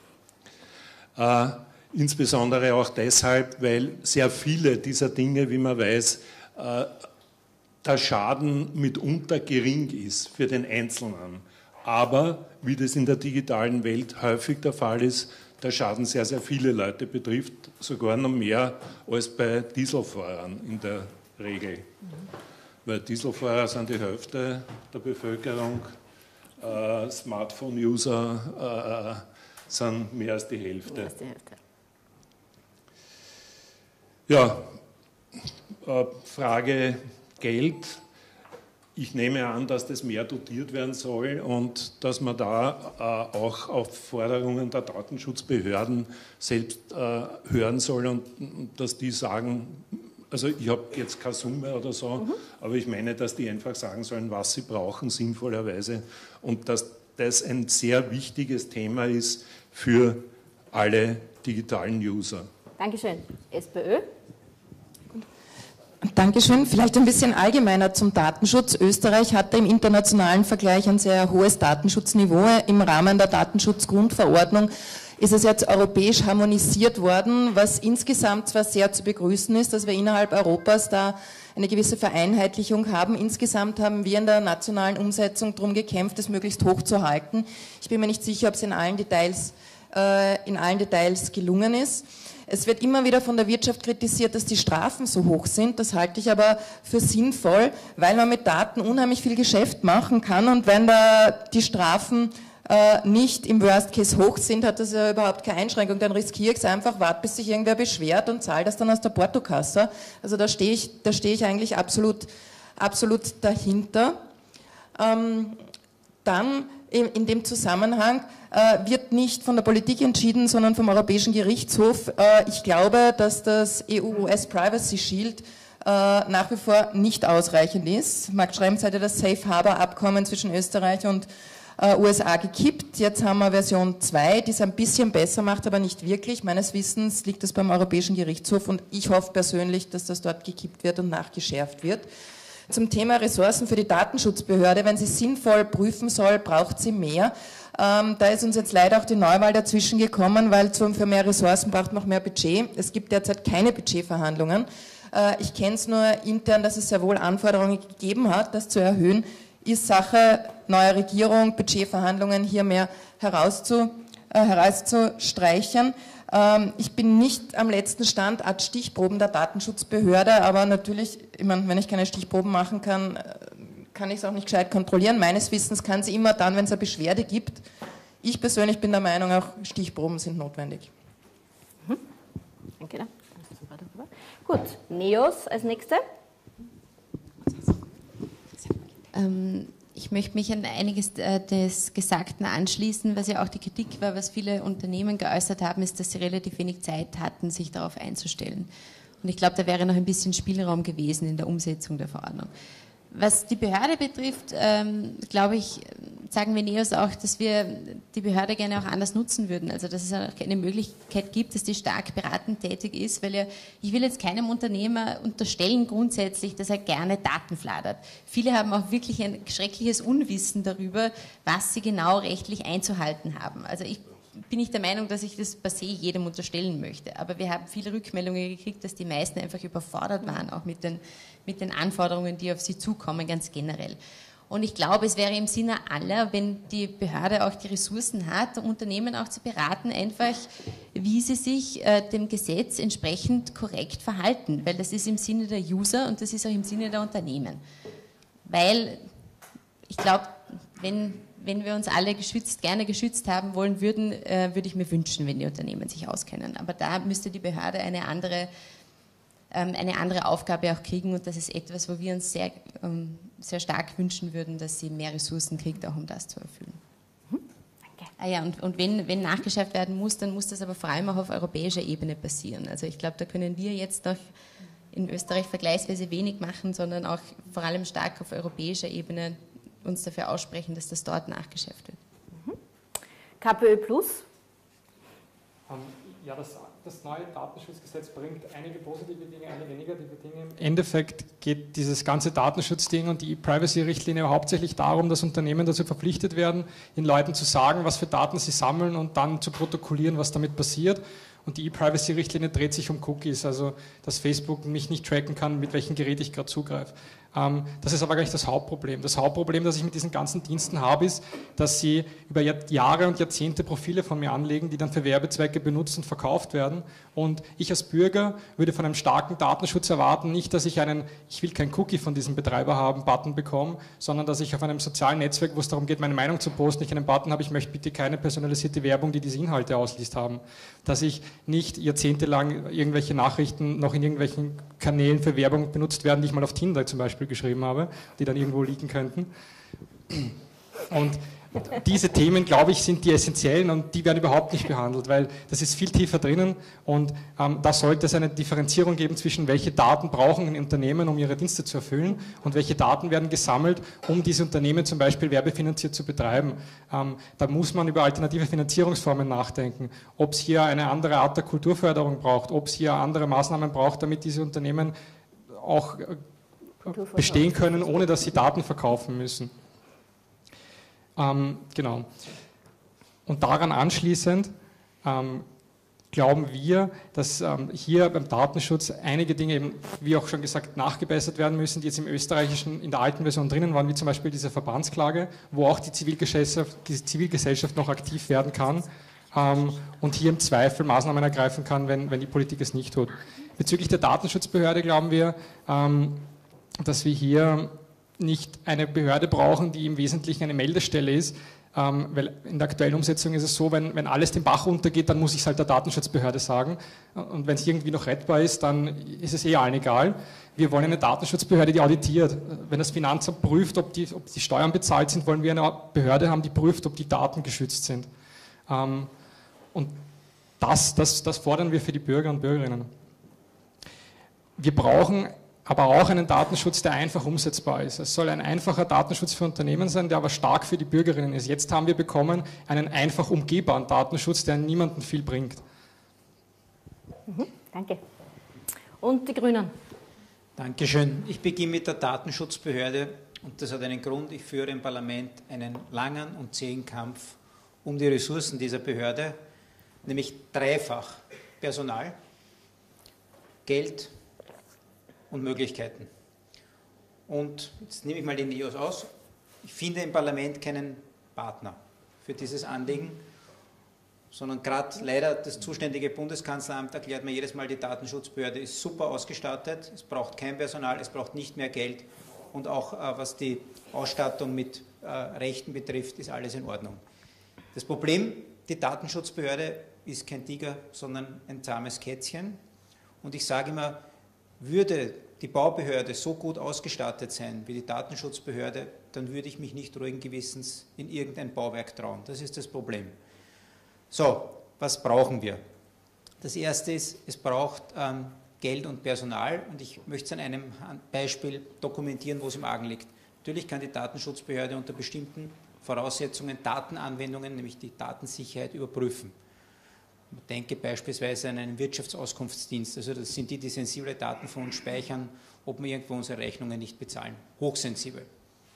Speaker 7: Insbesondere auch deshalb, weil sehr viele dieser Dinge, wie man weiß, der Schaden mitunter gering ist für den Einzelnen. Aber, wie das in der digitalen Welt häufig der Fall ist, der Schaden sehr, sehr viele Leute betrifft, sogar noch mehr als bei Dieselfahrern in der Regel. Weil Dieselfahrer sind die Hälfte der Bevölkerung, Smartphone-User sind mehr als die Hälfte. Mehr als die Hälfte. Ja, Frage Geld. Ich nehme an, dass das mehr dotiert werden soll und dass man da auch auf Forderungen der Datenschutzbehörden selbst hören soll und dass die sagen, also ich habe jetzt keine Summe oder so, aber ich meine, dass die einfach sagen sollen, was sie brauchen, sinnvollerweise, und dass das ein sehr wichtiges Thema ist für alle digitalen User.
Speaker 1: Dankeschön. SPÖ?
Speaker 6: Dankeschön. Vielleicht ein bisschen allgemeiner zum Datenschutz. Österreich hatte im internationalen Vergleich ein sehr hohes Datenschutzniveau. Im Rahmen der Datenschutzgrundverordnung ist es jetzt europäisch harmonisiert worden, was insgesamt zwar sehr zu begrüßen ist, dass wir innerhalb Europas da eine gewisse Vereinheitlichung haben. Insgesamt haben wir in der nationalen Umsetzung darum gekämpft, es möglichst hoch zu halten. Ich bin mir nicht sicher, ob es in allen Details gelungen ist. Es wird immer wieder von der Wirtschaft kritisiert, dass die Strafen so hoch sind. Das halte ich aber für sinnvoll, weil man mit Daten unheimlich viel Geschäft machen kann und wenn da die Strafen nicht im Worst Case hoch sind, hat das ja überhaupt keine Einschränkung. Dann riskiere ich es einfach, warte, bis sich irgendwer beschwert und zahle das dann aus der Portokasse. Also da stehe ich eigentlich absolut dahinter. Dann in dem Zusammenhang wird nicht von der Politik entschieden, sondern vom Europäischen Gerichtshof. Ich glaube, dass das EU-US Privacy Shield nach wie vor nicht ausreichend ist. Marc Schrems hat ja das Safe Harbor Abkommen zwischen Österreich und USA gekippt. Jetzt haben wir Version 2, die es ein bisschen besser macht, aber nicht wirklich. Meines Wissens liegt das beim Europäischen Gerichtshof und ich hoffe persönlich, dass das dort gekippt wird und nachgeschärft wird. Zum Thema Ressourcen für die Datenschutzbehörde. Wenn sie sinnvoll prüfen soll, braucht sie mehr. Da ist uns jetzt leider auch die Neuwahl dazwischen gekommen, weil für mehr Ressourcen braucht man auch mehr Budget. Es gibt derzeit keine Budgetverhandlungen. Ich kenne es nur intern, dass es sehr wohl Anforderungen gegeben hat, das zu erhöhen. Ist Sache neuer Regierung, Budgetverhandlungen hier mehr herauszustreichen. Ich bin nicht am letzten Stand an Stichproben der Datenschutzbehörde, aber natürlich, ich meine, wenn ich keine Stichproben machen kann, kann ich es auch nicht gescheit kontrollieren. Meines Wissens kann sie immer dann, wenn es eine Beschwerde gibt. Ich persönlich bin der Meinung, auch Stichproben sind notwendig.
Speaker 1: Danke. Gut, NEOS als Nächste.
Speaker 5: Ich möchte mich an einiges des Gesagten anschließen, was ja auch die Kritik war, was viele Unternehmen geäußert haben, ist, dass sie relativ wenig Zeit hatten, sich darauf einzustellen. Und ich glaube, da wäre noch ein bisschen Spielraum gewesen in der Umsetzung der Verordnung. Was die Behörde betrifft, glaube ich, sagen wir NEOS auch, dass wir die Behörde gerne auch anders nutzen würden. Also dass es auch eine Möglichkeit gibt, dass die stark beratend tätig ist, weil ja, ich will jetzt keinem Unternehmer unterstellen grundsätzlich, dass er gerne Daten fladert. Viele haben auch wirklich ein schreckliches Unwissen darüber, was sie genau rechtlich einzuhalten haben. Also ich bin nicht der Meinung, dass ich das per se jedem unterstellen möchte. Aber wir haben viele Rückmeldungen gekriegt, dass die meisten einfach überfordert waren, auch mit den Anforderungen, die auf sie zukommen, ganz generell. Und ich glaube, es wäre im Sinne aller, wenn die Behörde auch die Ressourcen hat, Unternehmen auch zu beraten, einfach, wie sie sich dem Gesetz entsprechend korrekt verhalten. Weil das ist im Sinne der User und das ist auch im Sinne der Unternehmen. Weil ich glaube, wenn wir uns alle gerne geschützt haben wollen würden, würde ich mir wünschen, wenn die Unternehmen sich auskennen. Aber da müsste die Behörde eine andere Aufgabe auch kriegen und das ist etwas, wo wir uns sehr, sehr stark wünschen würden, dass sie mehr Ressourcen kriegt, auch um das zu erfüllen.
Speaker 1: Danke.
Speaker 5: Ah ja, und wenn nachgeschärft werden muss, dann muss das aber vor allem auch auf europäischer Ebene passieren. Also ich glaube, da können wir jetzt noch in Österreich vergleichsweise wenig machen, sondern auch vor allem stark auf europäischer Ebene uns dafür aussprechen, dass das dort nachgeschärft wird.
Speaker 1: KPÖ Plus?
Speaker 4: Ja, das neue Datenschutzgesetz bringt einige positive Dinge, einige negative Dinge. Im Endeffekt geht dieses ganze Datenschutzding und die E-Privacy-Richtlinie hauptsächlich darum, dass Unternehmen dazu verpflichtet werden, den Leuten zu sagen, was für Daten sie sammeln und dann zu protokollieren, was damit passiert. Und die E-Privacy-Richtlinie dreht sich um Cookies, also dass Facebook mich nicht tracken kann, mit welchem Gerät ich gerade zugreife. Das ist aber gar nicht das Hauptproblem. Das Hauptproblem, das ich mit diesen ganzen Diensten habe, ist, dass sie über Jahre und Jahrzehnte Profile von mir anlegen, die dann für Werbezwecke benutzt und verkauft werden. Und ich als Bürger würde von einem starken Datenschutz erwarten, nicht, dass ich ich will kein Cookie von diesem Betreiber haben, Button bekomme, sondern dass ich auf einem sozialen Netzwerk, wo es darum geht, meine Meinung zu posten, ich einen Button habe, ich möchte bitte keine personalisierte Werbung, die diese Inhalte ausliest haben. Dass ich nicht jahrzehntelang irgendwelche Nachrichten noch in irgendwelchen Kanälen für Werbung benutzt werden, die ich mal auf Tinder zum Beispiel geschrieben habe, die dann irgendwo liegen könnten. Und diese Themen, glaube ich, sind die essentiellen und die werden überhaupt nicht behandelt, weil das ist viel tiefer drinnen und da sollte es eine Differenzierung geben zwischen welche Daten brauchen Unternehmen, um ihre Dienste zu erfüllen und welche Daten werden gesammelt, um diese Unternehmen zum Beispiel werbefinanziert zu betreiben. Da muss man über alternative Finanzierungsformen nachdenken, ob es hier eine andere Art der Kulturförderung braucht, ob es hier andere Maßnahmen braucht, damit diese Unternehmen auch bestehen können, ohne dass sie Daten verkaufen müssen. Genau. Und daran anschließend glauben wir, dass hier beim Datenschutz einige Dinge eben, wie auch schon gesagt, nachgebessert werden müssen, die jetzt im österreichischen, in der alten Version drinnen waren, wie zum Beispiel diese Verbandsklage, wo auch die Zivilgesellschaft noch aktiv werden kann und hier im Zweifel Maßnahmen ergreifen kann, wenn die Politik es nicht tut. Bezüglich der Datenschutzbehörde glauben wir, dass wir hier nicht eine Behörde brauchen, die im Wesentlichen eine Meldestelle ist, Weil in der aktuellen Umsetzung ist es so, wenn alles den Bach runtergeht, dann muss ich es halt der Datenschutzbehörde sagen. Und wenn es irgendwie noch rettbar ist, dann ist es allen egal. Wir wollen eine Datenschutzbehörde, die auditiert. Wenn das Finanzamt prüft, ob die Steuern bezahlt sind, wollen wir eine Behörde haben, die prüft, ob die Daten geschützt sind. Und das fordern wir für die Bürger und Bürgerinnen. Wir brauchen aber auch einen Datenschutz, der einfach umsetzbar ist. Es soll ein einfacher Datenschutz für Unternehmen sein, der aber stark für die Bürgerinnen ist. Jetzt haben wir bekommen einen einfach umgehbaren Datenschutz, der niemandem viel bringt.
Speaker 1: Danke. Und die Grünen?
Speaker 3: Dankeschön. Ich beginne mit der Datenschutzbehörde und das hat einen Grund. Ich führe im Parlament einen langen und zähen Kampf um die Ressourcen dieser Behörde, nämlich dreifach Personal, Geld und Möglichkeiten. Und jetzt nehme ich mal die NEOS aus. Ich finde im Parlament keinen Partner für dieses Anliegen, sondern gerade leider das zuständige Bundeskanzleramt erklärt mir jedes Mal, die Datenschutzbehörde ist super ausgestattet, es braucht kein Personal, es braucht nicht mehr Geld und auch was die Ausstattung mit Rechten betrifft, ist alles in Ordnung. Das Problem, die Datenschutzbehörde ist kein Tiger, sondern ein zahmes Kätzchen und ich sage immer, würde die Baubehörde so gut ausgestattet sein wie die Datenschutzbehörde, dann würde ich mich nicht ruhigen Gewissens in irgendein Bauwerk trauen. Das ist das Problem. So, was brauchen wir? Das Erste ist, es braucht Geld und Personal und ich möchte es an einem Beispiel dokumentieren, wo es im Argen liegt. Natürlich kann die Datenschutzbehörde unter bestimmten Voraussetzungen Datenanwendungen, nämlich die Datensicherheit, überprüfen. Ich denke beispielsweise an einen Wirtschaftsauskunftsdienst, also das sind die sensible Daten von uns speichern, ob wir irgendwo unsere Rechnungen nicht bezahlen. Hochsensibel.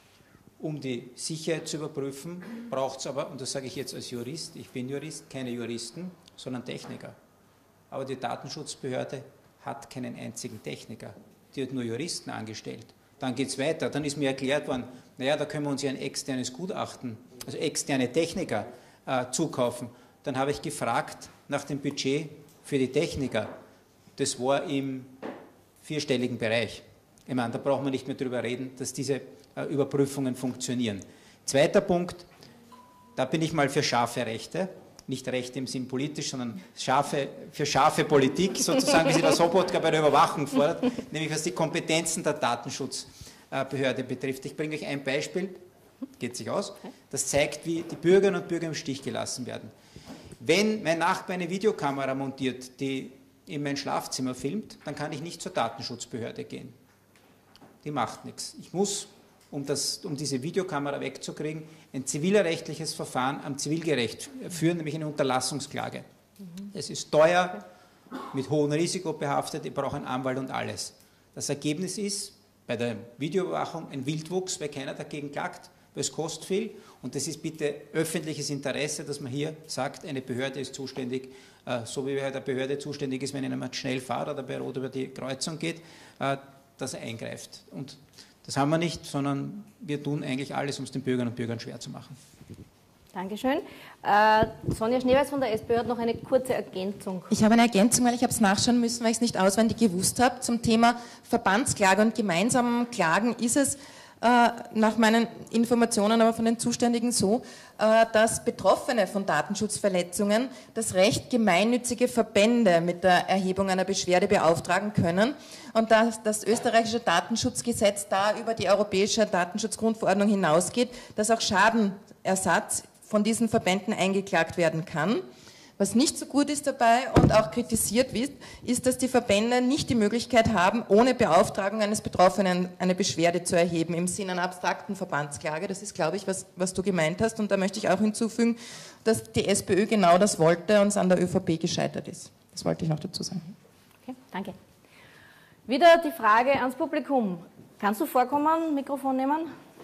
Speaker 3: Um die Sicherheit zu überprüfen, braucht es aber, und das sage ich jetzt als Jurist, ich bin Jurist, keine Juristen, sondern Techniker. Aber die Datenschutzbehörde hat keinen einzigen Techniker. Die hat nur Juristen angestellt. Dann geht es weiter, dann ist mir erklärt worden, naja, da können wir uns ja ein externes Gutachten, also externe Techniker zukaufen. Dann habe ich gefragt nach dem Budget für die Techniker. Das war im vierstelligen Bereich. Ich meine, da braucht man nicht mehr drüber reden, dass diese Überprüfungen funktionieren. Zweiter Punkt, da bin ich mal für scharfe Rechte, nicht Rechte im Sinn politisch, sondern für scharfe Politik, sozusagen, wie sie der Sobotka bei der Überwachung fordert, nämlich was die Kompetenzen der Datenschutzbehörde betrifft. Ich bringe euch ein Beispiel, geht sich aus, das zeigt, wie die Bürgerinnen und Bürger im Stich gelassen werden. Wenn mein Nachbar eine Videokamera montiert, die in mein Schlafzimmer filmt, dann kann ich nicht zur Datenschutzbehörde gehen. Die macht nichts. Ich muss, um diese Videokamera wegzukriegen, ein zivilrechtliches Verfahren am Zivilgericht führen, nämlich eine Unterlassungsklage. Es ist teuer, mit hohem Risiko behaftet, ich brauche einen Anwalt und alles. Das Ergebnis ist bei der Videoüberwachung ein Wildwuchs, weil keiner dagegen klagt, weil es kostet viel. Und das ist bitte öffentliches Interesse, dass man hier sagt, eine Behörde ist zuständig, so wie eine Behörde zuständig ist, wenn jemand schnell fährt oder bei Rot über die Kreuzung geht, dass er eingreift. Und das haben wir nicht, sondern wir tun eigentlich alles, um es den Bürgerinnen und Bürgern schwer zu machen.
Speaker 1: Dankeschön. Sonja Schneeweiß von der SPÖ hat noch eine kurze Ergänzung.
Speaker 6: Ich habe eine Ergänzung, weil ich habe es nachschauen müssen, weil ich es nicht auswendig gewusst habe. Zum Thema Verbandsklage und gemeinsamen Klagen ist es nach meinen Informationen aber von den Zuständigen so, dass Betroffene von Datenschutzverletzungen das Recht, gemeinnützige Verbände mit der Erhebung einer Beschwerde beauftragen können und dass das österreichische Datenschutzgesetz da über die europäische Datenschutzgrundverordnung hinausgeht, dass auch Schadenersatz von diesen Verbänden eingeklagt werden kann. Was nicht so gut ist dabei und auch kritisiert wird, ist, dass die Verbände nicht die Möglichkeit haben, ohne Beauftragung eines Betroffenen eine Beschwerde zu erheben, im Sinne einer abstrakten Verbandsklage. Das ist, glaube ich, was du gemeint hast. Und da möchte ich auch hinzufügen, dass die SPÖ genau das wollte und es an der ÖVP gescheitert ist. Das wollte ich noch dazu sagen.
Speaker 1: Okay, danke. Wieder die Frage ans Publikum. Kannst du vorkommen, Mikrofon nehmen?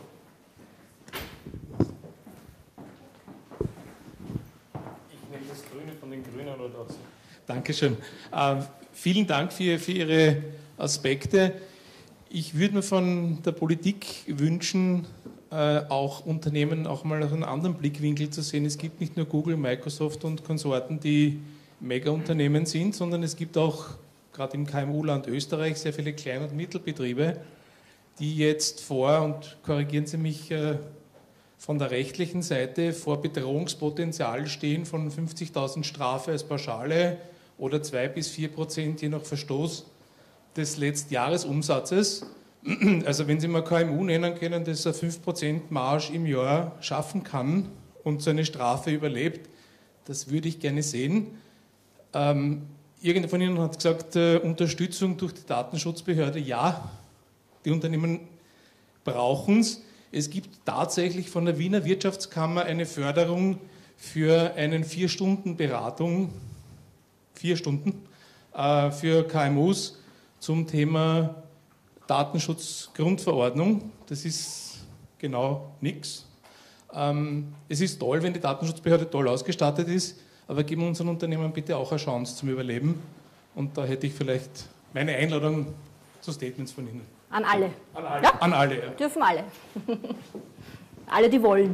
Speaker 8: Von den Grünen oder dazu. Dankeschön. Vielen Dank für Ihre Aspekte. Ich würde mir von der Politik wünschen, auch Unternehmen auch mal aus einem anderen Blickwinkel zu sehen. Es gibt nicht nur Google, Microsoft und Konsorten, die Mega-Unternehmen sind, sondern es gibt auch gerade im KMU-Land Österreich sehr viele Klein- und Mittelbetriebe, die jetzt und korrigieren Sie mich,
Speaker 9: von der rechtlichen Seite vor Bedrohungspotenzial stehen von 50.000 Strafe als Pauschale oder 2-4% je nach Verstoß des Letztjahresumsatzes. Also wenn Sie mal KMU nennen können, das eine 5% Marge im Jahr schaffen kann und so eine Strafe überlebt, das würde ich gerne sehen. Irgendwer von Ihnen hat gesagt, Unterstützung durch die Datenschutzbehörde. Ja, die Unternehmen brauchen es. Es gibt tatsächlich von der Wiener Wirtschaftskammer eine Förderung für eine 4-Stunden-Beratung, 4 Stunden, für KMUs zum Thema Datenschutzgrundverordnung. Das ist genau nichts. Es ist toll, wenn die Datenschutzbehörde toll ausgestattet ist, aber geben wir unseren Unternehmen bitte auch eine Chance zum Überleben. Und da hätte ich vielleicht meine Einladung zu Statements von Ihnen.
Speaker 1: An alle.
Speaker 9: An alle.
Speaker 1: Ja?
Speaker 9: An alle, ja.
Speaker 1: Dürfen alle. Alle, die wollen.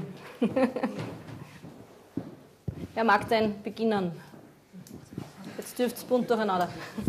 Speaker 1: Wer mag denn beginnen? Jetzt dürft es bunt durcheinander.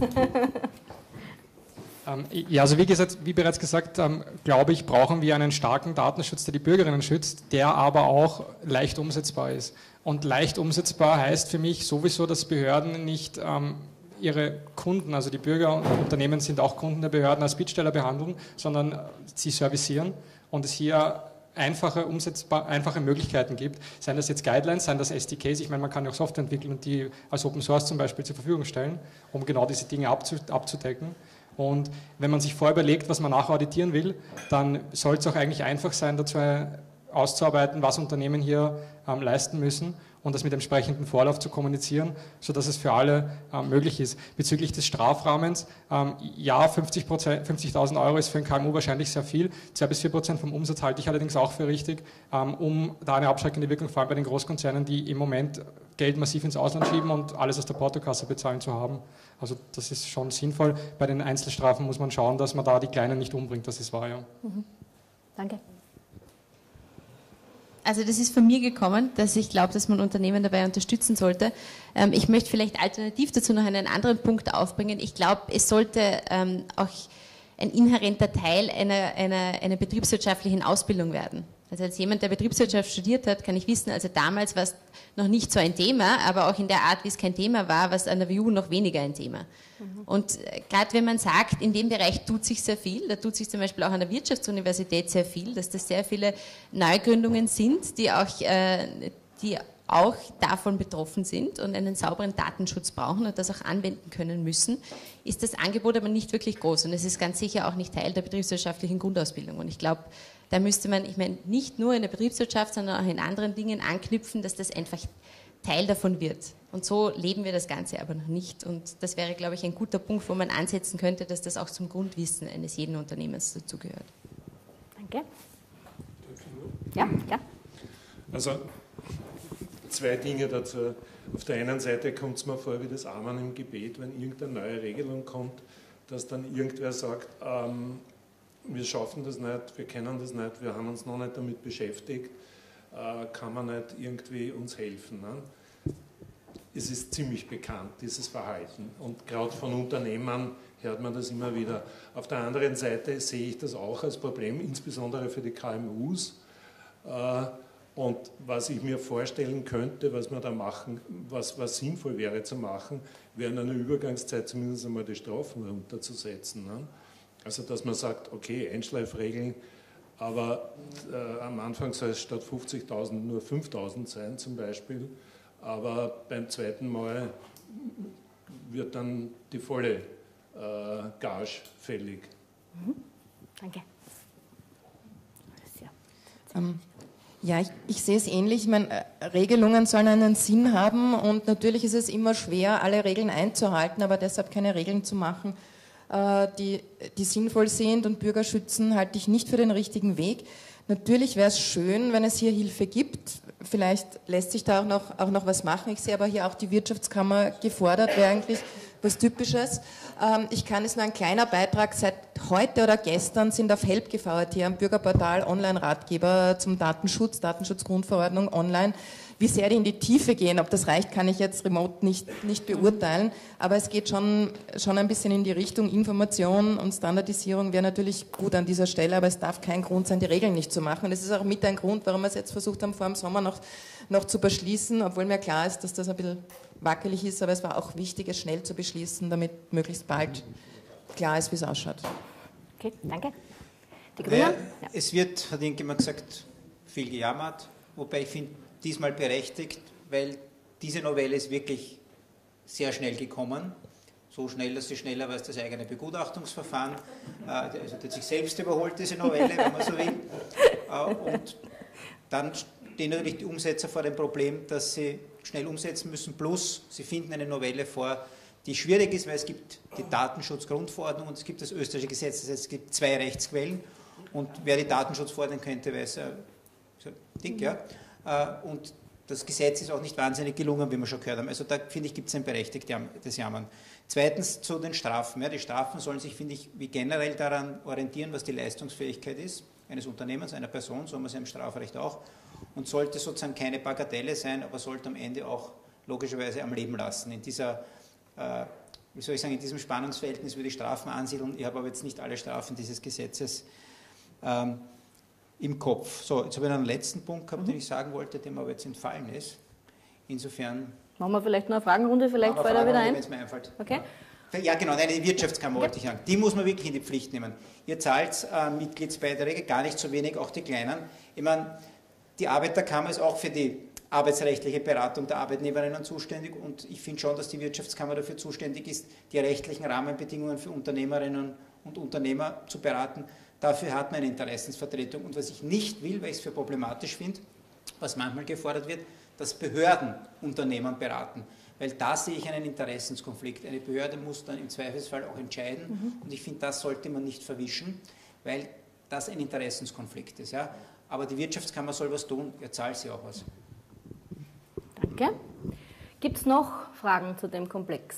Speaker 4: Ja, also wie bereits gesagt, glaube ich, brauchen wir einen starken Datenschutz, der die Bürgerinnen schützt, der aber auch leicht umsetzbar ist. Und leicht umsetzbar heißt für mich sowieso, dass Behörden nicht ihre Kunden, also die Bürger und Unternehmen sind auch Kunden der Behörden, als Bittsteller behandeln, sondern sie servicieren und es hier einfache Möglichkeiten gibt, seien das jetzt Guidelines, seien das SDKs, ich meine, man kann ja auch Software entwickeln und die als Open Source zum Beispiel zur Verfügung stellen, um genau diese Dinge abzudecken. Und wenn man sich vorher überlegt, was man nachauditieren will, dann soll es auch eigentlich einfach sein, dazu auszuarbeiten, was Unternehmen hier leisten müssen und das mit entsprechendem Vorlauf zu kommunizieren, sodass es für alle möglich ist. Bezüglich des Strafrahmens, ja, 50.000 Euro ist für ein KMU wahrscheinlich sehr viel. 2-4% vom Umsatz halte ich allerdings auch für richtig, um da eine abschreckende Wirkung, vor allem bei den Großkonzernen, die im Moment Geld massiv ins Ausland schieben und alles aus der Portokasse bezahlen zu haben. Also das ist schon sinnvoll. Bei den Einzelstrafen muss man schauen, dass man da die Kleinen nicht umbringt, das ist wahr, ja.
Speaker 1: Danke.
Speaker 5: Also das ist von mir gekommen, dass ich glaube, dass man Unternehmen dabei unterstützen sollte. Ich möchte vielleicht alternativ dazu noch einen anderen Punkt aufbringen. Ich glaube, es sollte auch ein inhärenter Teil einer betriebswirtschaftlichen Ausbildung werden. Also als jemand, der Betriebswirtschaft studiert hat, kann ich wissen, also damals war es noch nicht so ein Thema, aber auch in der Art, wie es kein Thema war, war es an der WU noch weniger ein Thema. Und gerade wenn man sagt, in dem Bereich tut sich sehr viel, da tut sich zum Beispiel auch an der Wirtschaftsuniversität sehr viel, dass das sehr viele Neugründungen sind, die auch davon betroffen sind und einen sauberen Datenschutz brauchen und das auch anwenden können müssen, ist das Angebot aber nicht wirklich groß und es ist ganz sicher auch nicht Teil der betriebswirtschaftlichen Grundausbildung. Und ich glaube, da müsste man, ich meine, nicht nur in der Betriebswirtschaft, sondern auch in anderen Dingen anknüpfen, dass das einfach Teil davon wird. Und so leben wir das Ganze aber noch nicht. Und das wäre, glaube ich, ein guter Punkt, wo man ansetzen könnte, dass das auch zum Grundwissen eines jeden Unternehmens dazugehört.
Speaker 1: Danke. Ja, ja.
Speaker 7: Also 2 Dinge dazu. Auf der einen Seite kommt es mir vor wie das Amen im Gebet, wenn irgendeine neue Regelung kommt, dass dann irgendwer sagt, wir schaffen das nicht, wir kennen das nicht, wir haben uns noch nicht damit beschäftigt, kann man nicht irgendwie uns helfen. Ne? Es ist ziemlich bekannt, dieses Verhalten. Und gerade von Unternehmern hört man das immer wieder. Auf der anderen Seite sehe ich das auch als Problem, insbesondere für die KMUs. Und was ich mir vorstellen könnte, was man da machen, was sinnvoll wäre zu machen, wäre in einer Übergangszeit zumindest einmal die Strafen runterzusetzen. Ne? Also dass man sagt, okay, Einschleifregeln, aber am Anfang soll es statt 50.000 nur 5.000 sein zum Beispiel, aber beim zweiten Mal wird dann die volle Gage fällig.
Speaker 1: Danke.
Speaker 6: Ja, ich sehe es ähnlich. Ich meine, Regelungen sollen einen Sinn haben und natürlich ist es immer schwer, alle Regeln einzuhalten, aber deshalb keine Regeln zu machen, die sinnvoll sind und Bürger schützen, halte ich nicht für den richtigen Weg. Natürlich wäre es schön, wenn es hier Hilfe gibt. Vielleicht lässt sich da auch noch was machen. Ich sehe aber hier auch die Wirtschaftskammer gefordert, wäre eigentlich was Typisches. Ich kann es nur ein kleiner Beitrag. Seit heute oder gestern sind auf help.gv.at am Bürgerportal Online-Ratgeber zum Datenschutz, Datenschutzgrundverordnung online. Wie sehr die in die Tiefe gehen, ob das reicht, kann ich jetzt remote nicht beurteilen. Aber es geht schon ein bisschen in die Richtung Information und Standardisierung wäre natürlich gut an dieser Stelle, aber es darf kein Grund sein, die Regeln nicht zu machen. Und das ist auch mit ein Grund, warum wir es jetzt versucht haben, vor dem Sommer noch zu beschließen, obwohl mir klar ist, dass das ein bisschen wackelig ist, aber es war auch wichtig, es schnell zu beschließen, damit möglichst bald klar ist, wie es ausschaut.
Speaker 1: Okay, danke. Die Grünen? Ja.
Speaker 3: Es wird, hat irgendjemand gesagt, viel gejammert, wobei ich finde, diesmal berechtigt, weil diese Novelle ist wirklich sehr schnell gekommen. So schnell, dass sie schneller war als das eigene Begutachtungsverfahren. Also die hat sich selbst überholt, diese Novelle, wenn man so will. Und dann stehen natürlich die Umsetzer vor dem Problem, dass sie schnell umsetzen müssen, plus sie finden eine Novelle vor, die schwierig ist, weil es gibt die Datenschutzgrundverordnung und es gibt das österreichische Gesetz, das heißt, es gibt zwei Rechtsquellen und wer die Datenschutzverordnung könnte, weiß so dick, ja. Und das Gesetz ist auch nicht wahnsinnig gelungen, wie wir schon gehört haben. Also da, finde ich, gibt es ein berechtigtes Jammern. Zweitens zu den Strafen. Ja, die Strafen sollen sich, finde ich, wie generell daran orientieren, was die Leistungsfähigkeit ist eines Unternehmens, einer Person, so haben wir es ja im Strafrecht auch. Und sollte sozusagen keine Bagatelle sein, aber sollte am Ende auch logischerweise am Leben lassen. In dieser, wie soll ich sagen, in diesem Spannungsverhältnis würde ich Strafen ansiedeln. Ich habe aber jetzt nicht alle Strafen dieses Gesetzes im Kopf. So, jetzt habe ich einen letzten Punkt gehabt, den ich sagen wollte, der mir aber jetzt entfallen ist. Insofern...
Speaker 1: Machen wir vielleicht noch eine Fragenrunde, vielleicht fällt er wieder ein.
Speaker 3: Wenn es mir einfällt.
Speaker 1: Okay.
Speaker 3: Ja, genau, nein, die Wirtschaftskammer wollte ich sagen. Die muss man wirklich in die Pflicht nehmen. Ihr zahlt Mitgliedsbeiträge, gar nicht so wenig, auch die kleinen. Ich meine, die Arbeiterkammer ist auch für die arbeitsrechtliche Beratung der Arbeitnehmerinnen zuständig und ich finde schon, dass die Wirtschaftskammer dafür zuständig ist, die rechtlichen Rahmenbedingungen für Unternehmerinnen und Unternehmer zu beraten. Dafür hat man eine Interessensvertretung. Und was ich nicht will, weil ich es für problematisch finde, was manchmal gefordert wird, dass Behörden Unternehmen beraten. Weil da sehe ich einen Interessenskonflikt. Eine Behörde muss dann im Zweifelsfall auch entscheiden. Und ich finde, das sollte man nicht verwischen, weil das ein Interessenskonflikt ist. Ja? Aber die Wirtschaftskammer soll was tun, ihr zahlt sie auch was.
Speaker 1: Danke. Gibt es noch Fragen zu dem Komplex?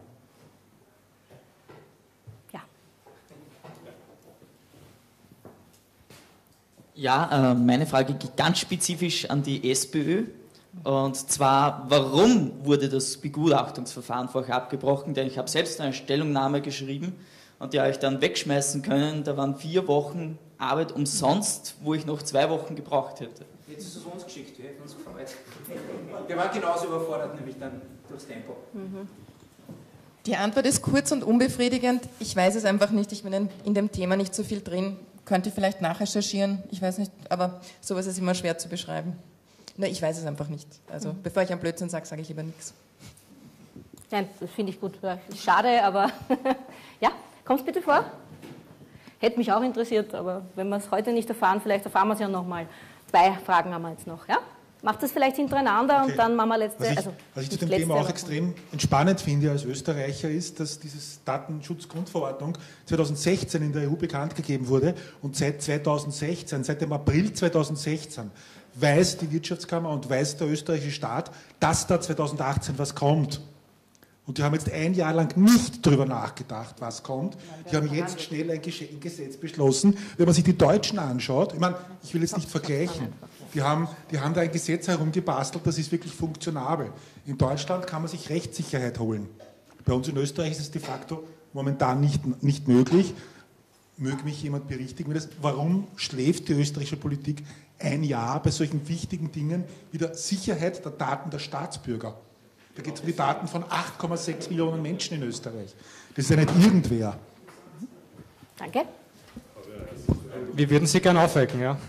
Speaker 10: Ja, meine Frage geht ganz spezifisch an die SPÖ. Und zwar, warum wurde das Begutachtungsverfahren vorher abgebrochen? Denn ich habe selbst eine Stellungnahme geschrieben und die habe ich dann wegschmeißen können. Da waren 4 Wochen Arbeit umsonst, wo ich noch 2 Wochen gebraucht hätte.
Speaker 3: Jetzt ist es uns geschickt, wir hätten uns gefreut. Wir waren genauso überfordert, nämlich dann durchs Tempo.
Speaker 6: Die Antwort ist kurz und unbefriedigend. Ich weiß es einfach nicht, ich bin in dem Thema nicht so viel drin. Könnte ich vielleicht nachrecherchieren, ich weiß nicht, aber sowas ist immer schwer zu beschreiben. Nur ich weiß es einfach nicht. Also bevor ich einen Blödsinn sage, sage ich lieber nichts.
Speaker 1: Nein, das finde ich gut. Schade, aber ja, kommst bitte vor. Hätte mich auch interessiert, aber wenn wir es heute nicht erfahren, vielleicht erfahren wir es ja nochmal. 2 Fragen haben wir jetzt noch, ja? Macht das vielleicht hintereinander und dann machen wir letzte...
Speaker 2: Was ich zu dem Thema auch extrem entspannend finde als Österreicher ist, dass diese Datenschutzgrundverordnung 2016 in der EU bekannt gegeben wurde und seit 2016, seit dem April 2016 weiß die Wirtschaftskammer und weiß der österreichische Staat, dass da 2018 was kommt. Und die haben jetzt 1 Jahr lang nicht darüber nachgedacht, was kommt. Die haben jetzt schnell ein Gesetz beschlossen. Wenn man sich die Deutschen anschaut, ich meine, ich will jetzt nicht vergleichen, die haben da ein Gesetz herumgebastelt, das ist wirklich funktionabel. In Deutschland kann man sich Rechtssicherheit holen. Bei uns in Österreich ist es de facto momentan nicht möglich. Möge mich jemand berichtigen, warum schläft die österreichische Politik 1 Jahr bei solchen wichtigen Dingen wie der Sicherheit der Daten der Staatsbürger? Da geht es um die Daten von 8,6 Millionen Menschen in Österreich. Das ist ja nicht irgendwer.
Speaker 1: Danke.
Speaker 4: Wir würden Sie gerne aufwecken, ja.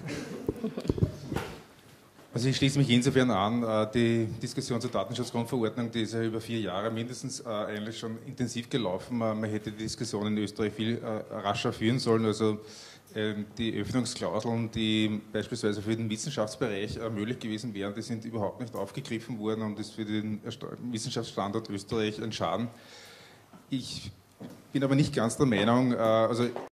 Speaker 11: Also ich schließe mich insofern an, die Diskussion zur Datenschutzgrundverordnung, die ist ja über 4 Jahre mindestens eigentlich schon intensiv gelaufen. Man hätte die Diskussion in Österreich viel rascher führen sollen. Also die Öffnungsklauseln, die beispielsweise für den Wissenschaftsbereich möglich gewesen wären, die sind überhaupt nicht aufgegriffen worden und ist für den Wissenschaftsstandort Österreich ein Schaden. Ich bin aber nicht ganz der Meinung, also